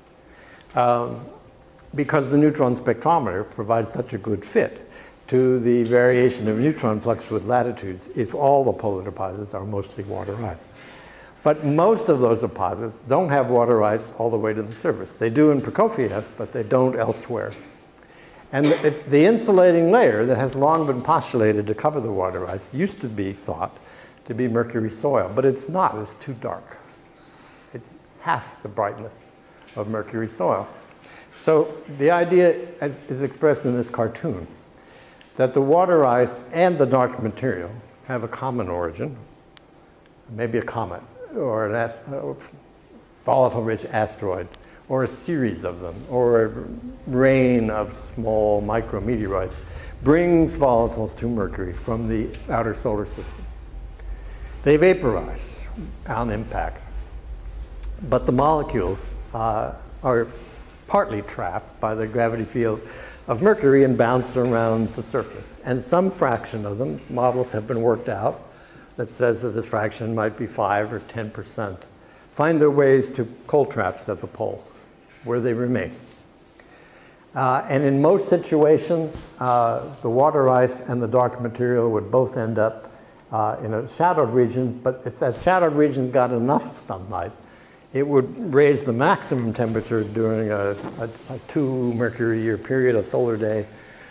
because the neutron spectrometer provides such a good fit to the variation of neutron flux with latitudes if all the polar deposits are mostly waterized. But most of those deposits don't have water ice all the way to the surface. They do in Prokofiev, but they don't elsewhere. And the insulating layer that has long been postulated to cover the water ice used to be thought to be Mercury soil, but it's not. It's too dark. It's half the brightness of Mercury soil. So the idea is expressed in this cartoon, that the water ice and the dark material have a common origin, maybe a comet, or a volatile-rich asteroid, or a series of them, or a rain of small micrometeorites brings volatiles to Mercury from the outer solar system. They vaporize on impact, but the molecules are partly trapped by the gravity field of Mercury and bounce around the surface. And some fraction of them, models have been worked out, that says that this fraction might be 5 or 10%, find their ways to cold traps at the poles, where they remain. And in most situations, the water ice and the dark material would both end up in a shadowed region, but if that shadowed region got enough sunlight, it would raise the maximum temperature during a 2 Mercury year period, a solar day,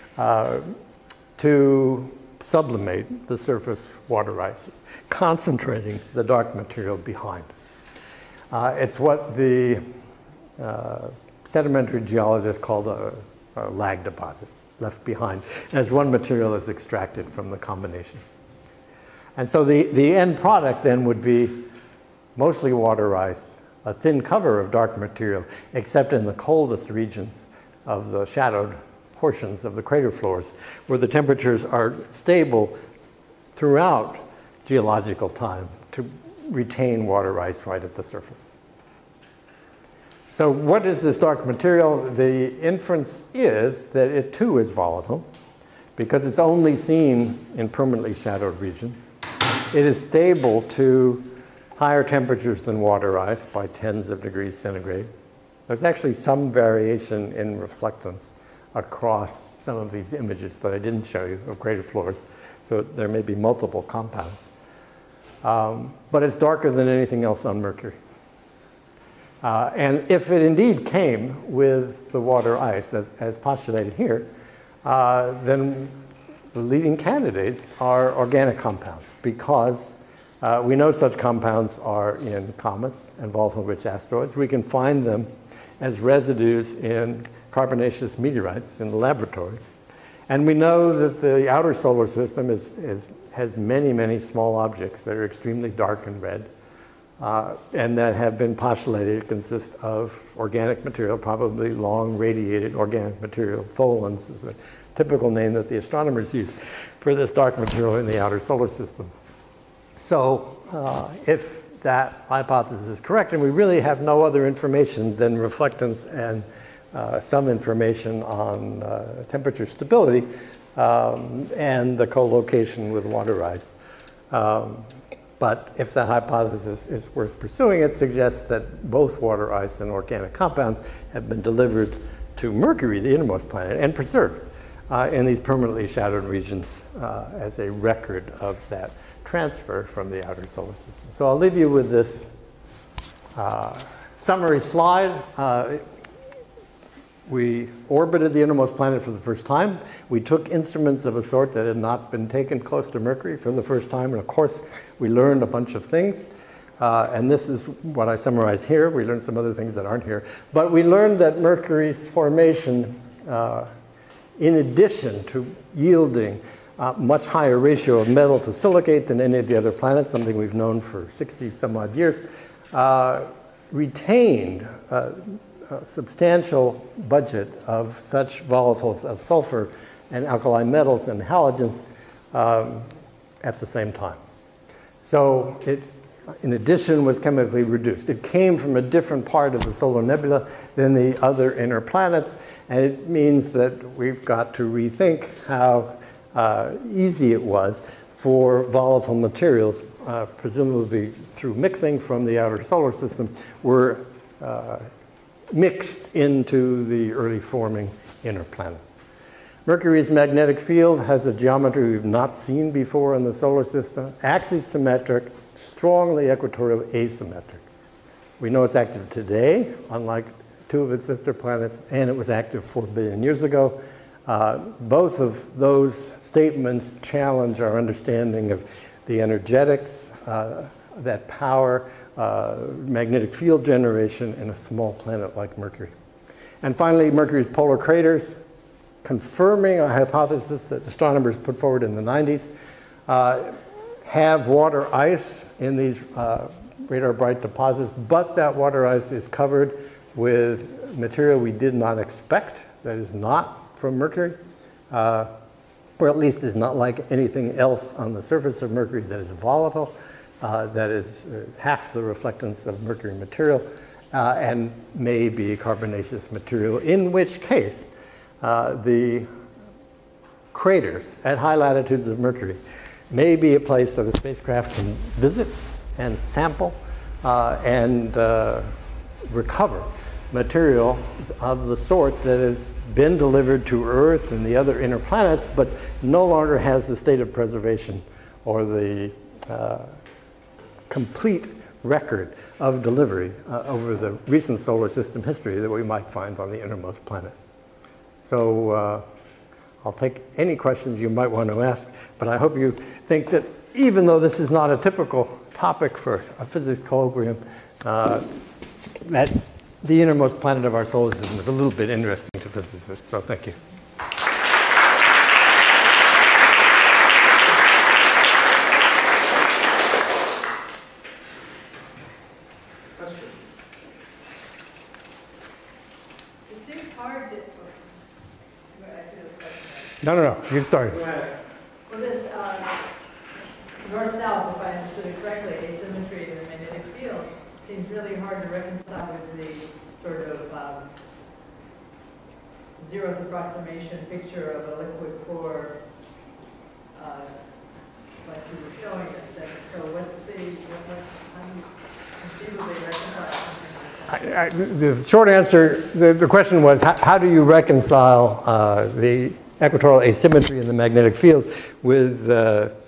to sublimate the surface water ice, concentrating the dark material behind. It's what the sedimentary geologists called a lag deposit, left behind, as one material is extracted from the combination. And so the end product then would be mostly water ice, a thin cover of dark material, except in the coldest regions of the shadowed portions of the crater floors, where the temperatures are stable throughout geological time to retain water ice right at the surface. So what is this dark material? The inference is that it too is volatile because it's only seen in permanently shadowed regions. It is stable to higher temperatures than water ice by tens of degrees centigrade. There's actually some variation in reflectance across some of these images that I didn't show you of crater floors. So there may be multiple compounds. but it's darker than anything else on Mercury. And if it indeed came with the water ice, as postulated here, then the leading candidates are organic compounds, because we know such compounds are in comets and volatile-rich asteroids. We can find them as residues in carbonaceous meteorites in the laboratory. And we know that the outer solar system has many, many small objects that are extremely dark and red, and that have been postulated to consist of organic material, probably long radiated organic material. Tholins is a typical name that the astronomers use for this dark material in the outer solar system. So if that hypothesis is correct, and we really have no other information than reflectance and some information on temperature stability and the co-location with water ice. But if that hypothesis is worth pursuing, it suggests that both water ice and organic compounds have been delivered to Mercury, the innermost planet, and preserved in these permanently shadowed regions as a record of that transfer from the outer solar system. So I'll leave you with this summary slide. We orbited the innermost planet for the first time. We took instruments of a sort that had not been taken close to Mercury for the first time. And of course, we learned a bunch of things. And this is what I summarized here. We learned some other things that aren't here. But we learned that Mercury's formation, in addition to yielding a much higher ratio of metal to silicate than any of the other planets, something we've known for 60 some odd years, retained a substantial budget of such volatiles as sulfur and alkali metals and halogens at the same time. So it, in addition, was chemically reduced. It came from a different part of the solar nebula than the other inner planets, and it means that we've got to rethink how easy it was for volatile materials, presumably through mixing from the outer solar system, were mixed into the early forming inner planets. Mercury's magnetic field has a geometry we've not seen before in the solar system, axisymmetric, strongly equatorial asymmetric. We know it's active today, unlike two of its sister planets, and it was active 4 billion years ago. Both of those statements challenge our understanding of the energetics that power magnetic field generation in a small planet like Mercury. And finally, Mercury's polar craters, confirming a hypothesis that astronomers put forward in the 90s, have water ice in these radar-bright deposits, but that water ice is covered with material we did not expect, that is not from Mercury, or at least is not like anything else on the surface of Mercury that is volatile, that is half the reflectance of Mercury material, and may be carbonaceous material, in which case the craters at high latitudes of Mercury may be a place that a spacecraft can visit and sample and recover material of the sort that has been delivered to Earth and the other inner planets, but no longer has the state of preservation or the complete record of delivery over the recent solar system history that we might find on the innermost planet. So I'll take any questions you might want to ask, but I hope you think that even though this is not a typical topic for a physics colloquium, that the innermost planet of our solar system is a little bit interesting to physicists. So thank you. No, you start. Well, this north-south, if I understood it correctly, asymmetry in the magnetic field seems really hard to reconcile with the sort of zeroth approximation picture of a liquid core like you were showing us. And so what's how do you conceivably reconcile something like that? The short answer, the question was, how do you reconcile the equatorial asymmetry in the magnetic field with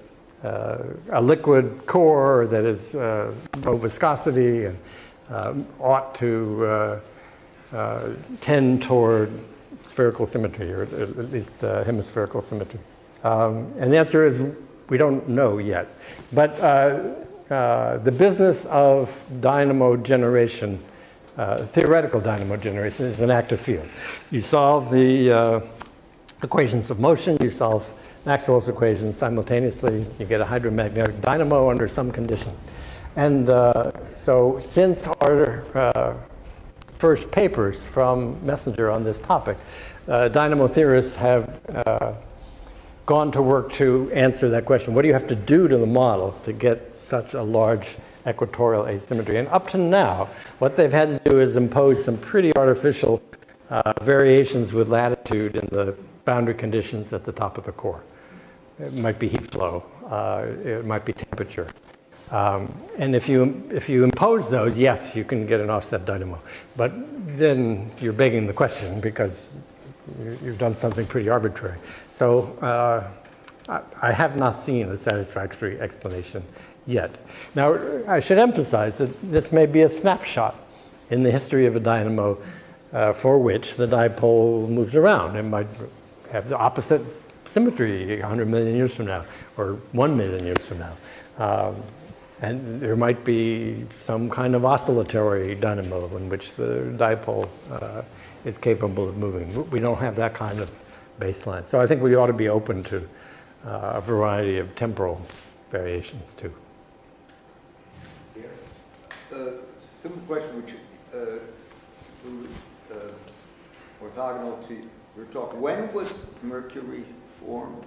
a liquid core that is low viscosity and ought to tend toward spherical symmetry, or at least hemispherical symmetry. And the answer is we don't know yet. But the business of dynamo generation, theoretical dynamo generation, is an active field. You solve the equations of motion, you solve Maxwell's equations simultaneously, you get a hydromagnetic dynamo under some conditions. And so since our first papers from Messenger on this topic, dynamo theorists have gone to work to answer that question. What do you have to do to the models to get such a large equatorial asymmetry? And up to now, what they've had to do is impose some pretty artificial variations with latitude in the boundary conditions at the top of the core. It might be heat flow, it might be temperature. And if you impose those, yes, you can get an offset dynamo. But then you're begging the question because you've done something pretty arbitrary. So I have not seen a satisfactory explanation yet. Now, I should emphasize that this may be a snapshot in the history of a dynamo for which the dipole moves around. It might have the opposite symmetry 100 million years from now, or 1 million years from now. And there might be some kind of oscillatory dynamo in which the dipole is capable of moving. We don't have that kind of baseline. So I think we ought to be open to a variety of temporal variations too. Simple question, which orthogonal to your talk. When was Mercury formed?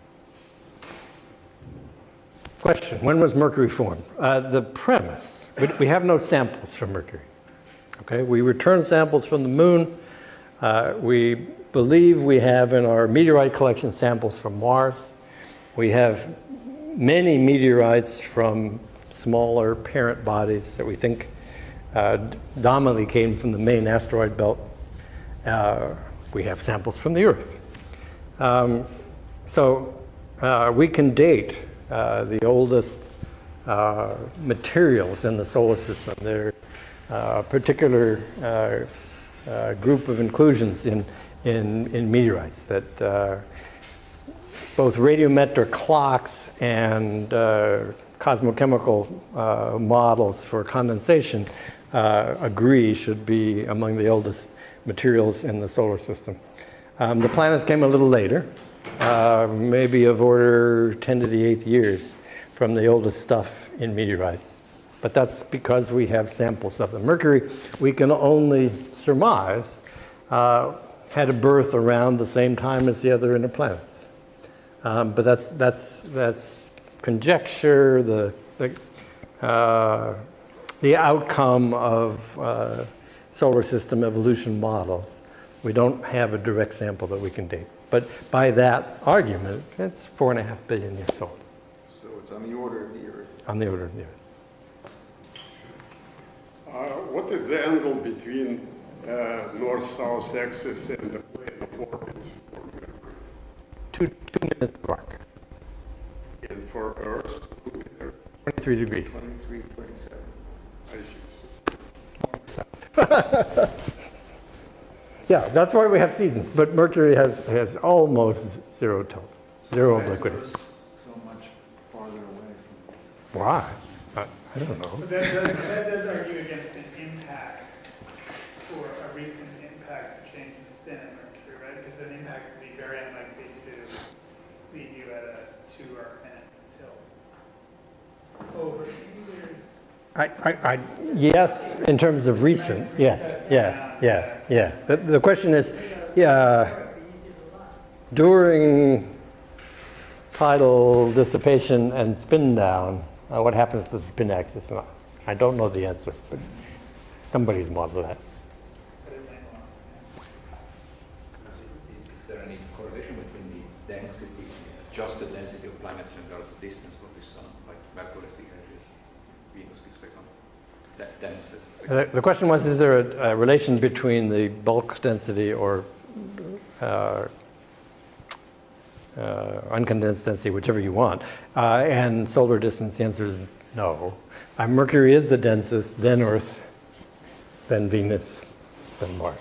Question, when was Mercury formed? The premise, we have no samples from Mercury. Okay, we return samples from the moon. We believe we have in our meteorite collection samples from Mars. We have many meteorites from smaller parent bodies that we think dominantly came from the main asteroid belt. We have samples from the Earth. So we can date the oldest materials in the solar system. There are a particular group of inclusions in meteorites that both radiometric clocks and cosmochemical models for condensation agree should be among the oldest materials in the solar system. The planets came a little later, maybe of order 10 to the 8th years from the oldest stuff in meteorites. But that's because we have samples of them. Mercury, we can only surmise, had a birth around the same time as the other inner planets. But that's conjecture, the outcome of solar system evolution models. We don't have a direct sample that we can date. But by that argument, it's 4.5 billion years old. So it's on the order of the Earth. On the order of the Earth. What is the angle between north-south axis and the plane of orbit for Mercury? 2 minutes arc. And for Earth? 23 degrees. 23, 27. I see. Yeah, that's why we have seasons. But Mercury has almost zero tilt, zero obliquity. So much farther away from. Why? I don't know. But that does argue against an impact, or a recent impact to change the spin of Mercury, right? Because an impact would be very unlikely to leave you at a 2 arc-minute tilt. Over years. Yes, in terms of recent, yes, yeah. The question is, during tidal dissipation and spin down, what happens to the spin axis? I don't know the answer, but somebody's modeled that. Is there any correlation between the density, adjusted density of planets and relative distance from the Sun, like Mercury is the earliest, Venus is second, that densest? The question was, is there a relation between the bulk density or uncondensed density, whichever you want, and solar distance, the answer is no. Mercury is the densest, then Earth, then Venus, then Mars.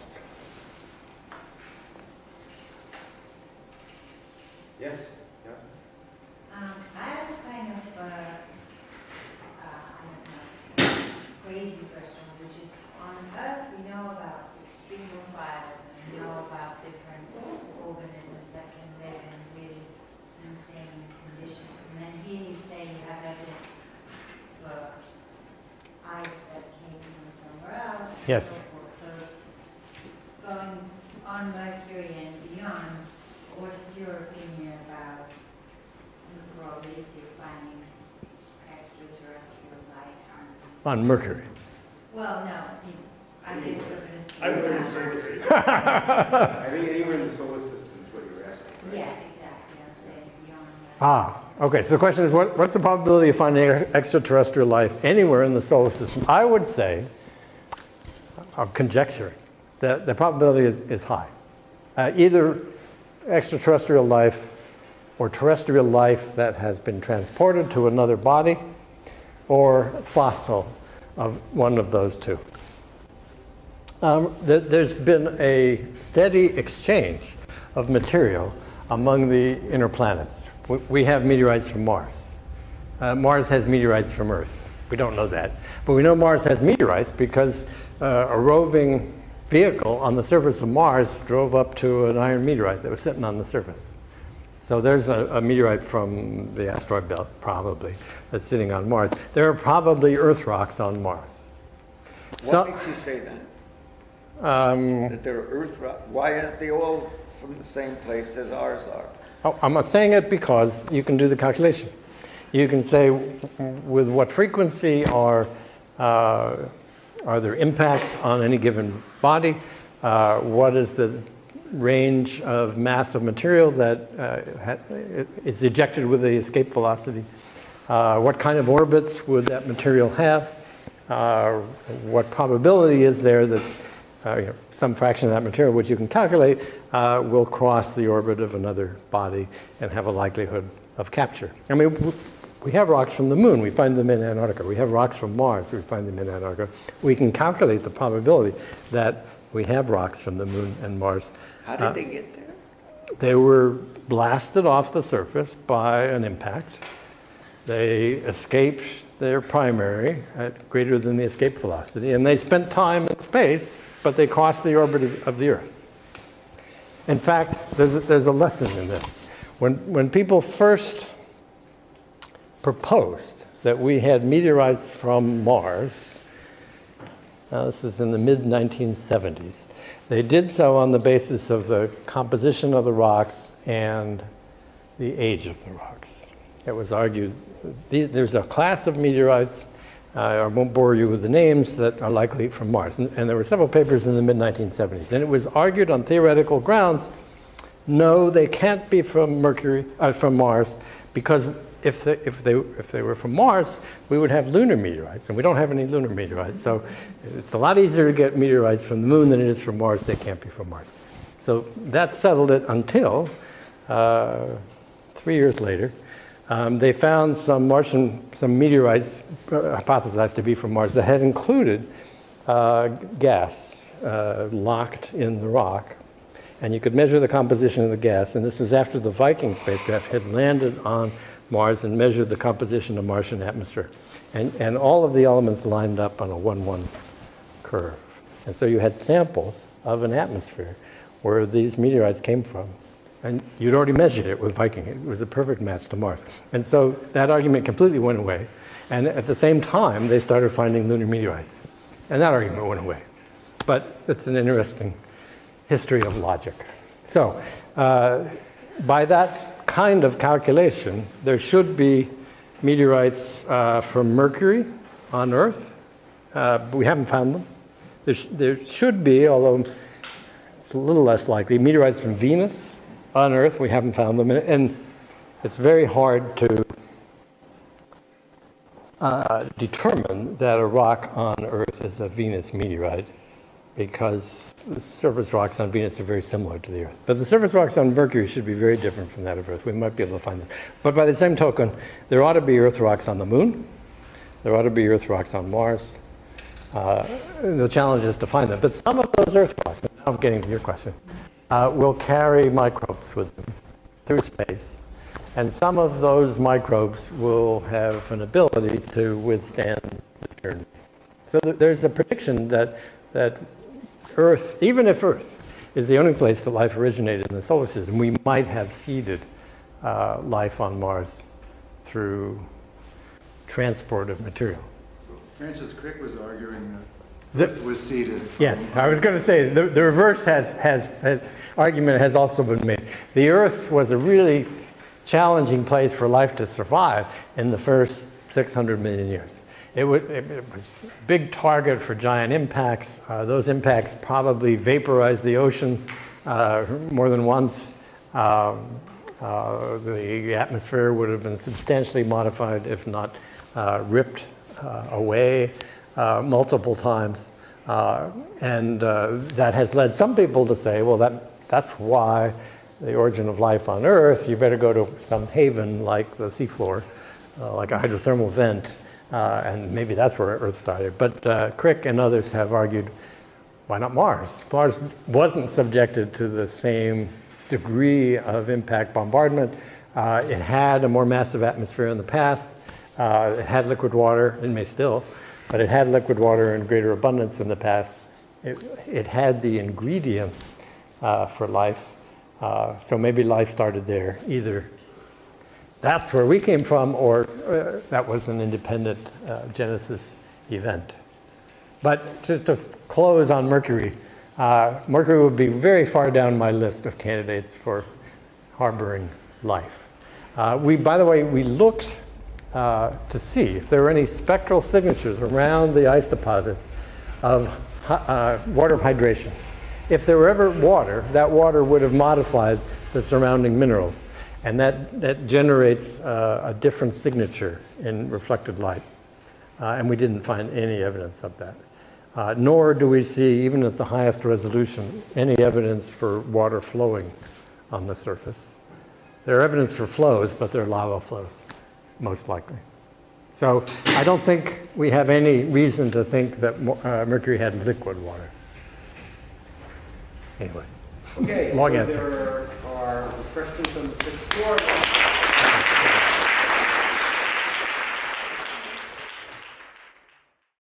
Yes? Yes? I have a kind of, I don't know, crazy question, which is on Earth we know about extremophiles and we know about different organisms that can live in really insane conditions. And then here you say you have evidence for ice that came from somewhere else and Yes. so forth. So going on Mercury and beyond, what is your opinion about the probability of finding extraterrestrial life On Mercury. Well, no, I guess we're going to see. I would disagree. I think anywhere in the solar system is what you were asking, right? Yeah, exactly. I'm saying beyond that. Okay, so the question is, what's the probability of finding extraterrestrial life anywhere in the solar system? I would say, I'm conjecturing, that the probability is high. Either extraterrestrial life or terrestrial life that has been transported to another body, or fossil of one of those two. There's been a steady exchange of material among the inner planets. We have meteorites from Mars. Mars has meteorites from Earth. We don't know that. But we know Mars has meteorites because a roving vehicle on the surface of Mars drove up to an iron meteorite that was sitting on the surface. So there's a meteorite from the asteroid belt, probably, that's sitting on Mars. There are probably Earth rocks on Mars. What makes you say that? That they're Earth rock? Why aren't they all from the same place as ours are? Oh, I'm not saying it because you can do the calculation. You can say with what frequency are there impacts on any given body? What is the range of mass of material that is ejected with the escape velocity? What kind of orbits would that material have? What probability is there that some fraction of that material, which you can calculate, will cross the orbit of another body and have a likelihood of capture? I mean, we have rocks from the moon. We find them in Antarctica. We have rocks from Mars. We find them in Antarctica. We can calculate the probability that we have rocks from the moon and Mars. How did they get there? They were blasted off the surface by an impact. They escaped their primary at greater than the escape velocity, and they spent time in space, but they crossed the orbit of the Earth. In fact, there's a lesson in this. When people first proposed that we had meteorites from Mars, now this is in the mid-1970s, they did so on the basis of the composition of the rocks and the age of the rocks. It was argued there's a class of meteorites, I won't bore you with the names, that are likely from Mars. And there were several papers in the mid-1970s. And it was argued on theoretical grounds, no, they can't be from Mars, because if they were from Mars, we would have lunar meteorites, and we don't have any lunar meteorites. So it's a lot easier to get meteorites from the moon than it is from Mars. They can't be from Mars. So that settled it until 3 years later, they found some meteorites hypothesized to be from Mars that had included gas locked in the rock. And you could measure the composition of the gas. And this was after the Viking spacecraft had landed on Mars and measured the composition of Martian atmosphere. And all of the elements lined up on a 1-1 curve. And so you had samples of an atmosphere where these meteorites came from. And you'd already measured it with Viking. It was a perfect match to Mars. And so that argument completely went away. And at the same time, they started finding lunar meteorites. And that argument went away. But it's an interesting history of logic. So by that kind of calculation, there should be meteorites from Mercury on Earth. But we haven't found them. There should be, although it's a little less likely, meteorites from Venus on Earth. We haven't found them. And it's very hard to determine that a rock on Earth is a Venus meteorite. because the surface rocks on Venus are very similar to the Earth. But the surface rocks on Mercury should be very different from that of Earth. We might be able to find them. But by the same token, there ought to be Earth rocks on the Moon. There ought to be Earth rocks on Mars. The challenge is to find them. But some of those Earth rocks, and now I'm getting to your question, will carry microbes with them through space. And some of those microbes will have an ability to withstand the journey. So there's a prediction that Earth, even if Earth is the only place that life originated in the solar system, we might have seeded life on Mars through transport of material. So Francis Crick was arguing that Earth was seeded. Yes, I was going to say the reverse argument has also been made. The Earth was a really challenging place for life to survive in the first 600 million years. It was a big target for giant impacts. Those impacts probably vaporized the oceans more than once. The atmosphere would have been substantially modified, if not ripped away multiple times. And that has led some people to say, well, that's why the origin of life on Earth, you better go to some haven like the seafloor, like a hydrothermal vent. And maybe that's where Earth started. But Crick and others have argued, why not Mars? Mars wasn't subjected to the same degree of impact bombardment. It had a more massive atmosphere in the past. It had liquid water, it may still, but it had liquid water in greater abundance in the past. It had the ingredients for life. So maybe life started there. Either that's where we came from, or that was an independent genesis event. But just to close on Mercury, Mercury would be very far down my list of candidates for harboring life. By the way, we looked to see if there were any spectral signatures around the ice deposits of water hydration. If there were ever water, that water would have modified the surrounding minerals. And that generates a different signature in reflected light. And we didn't find any evidence of that. Nor do we see, even at the highest resolution, any evidence for water flowing on the surface. There are evidence for flows, but they're lava flows, most likely. So I don't think we have any reason to think that Mercury had liquid water. Anyway, Okay, long so answer. there are refreshments on the 6th floor.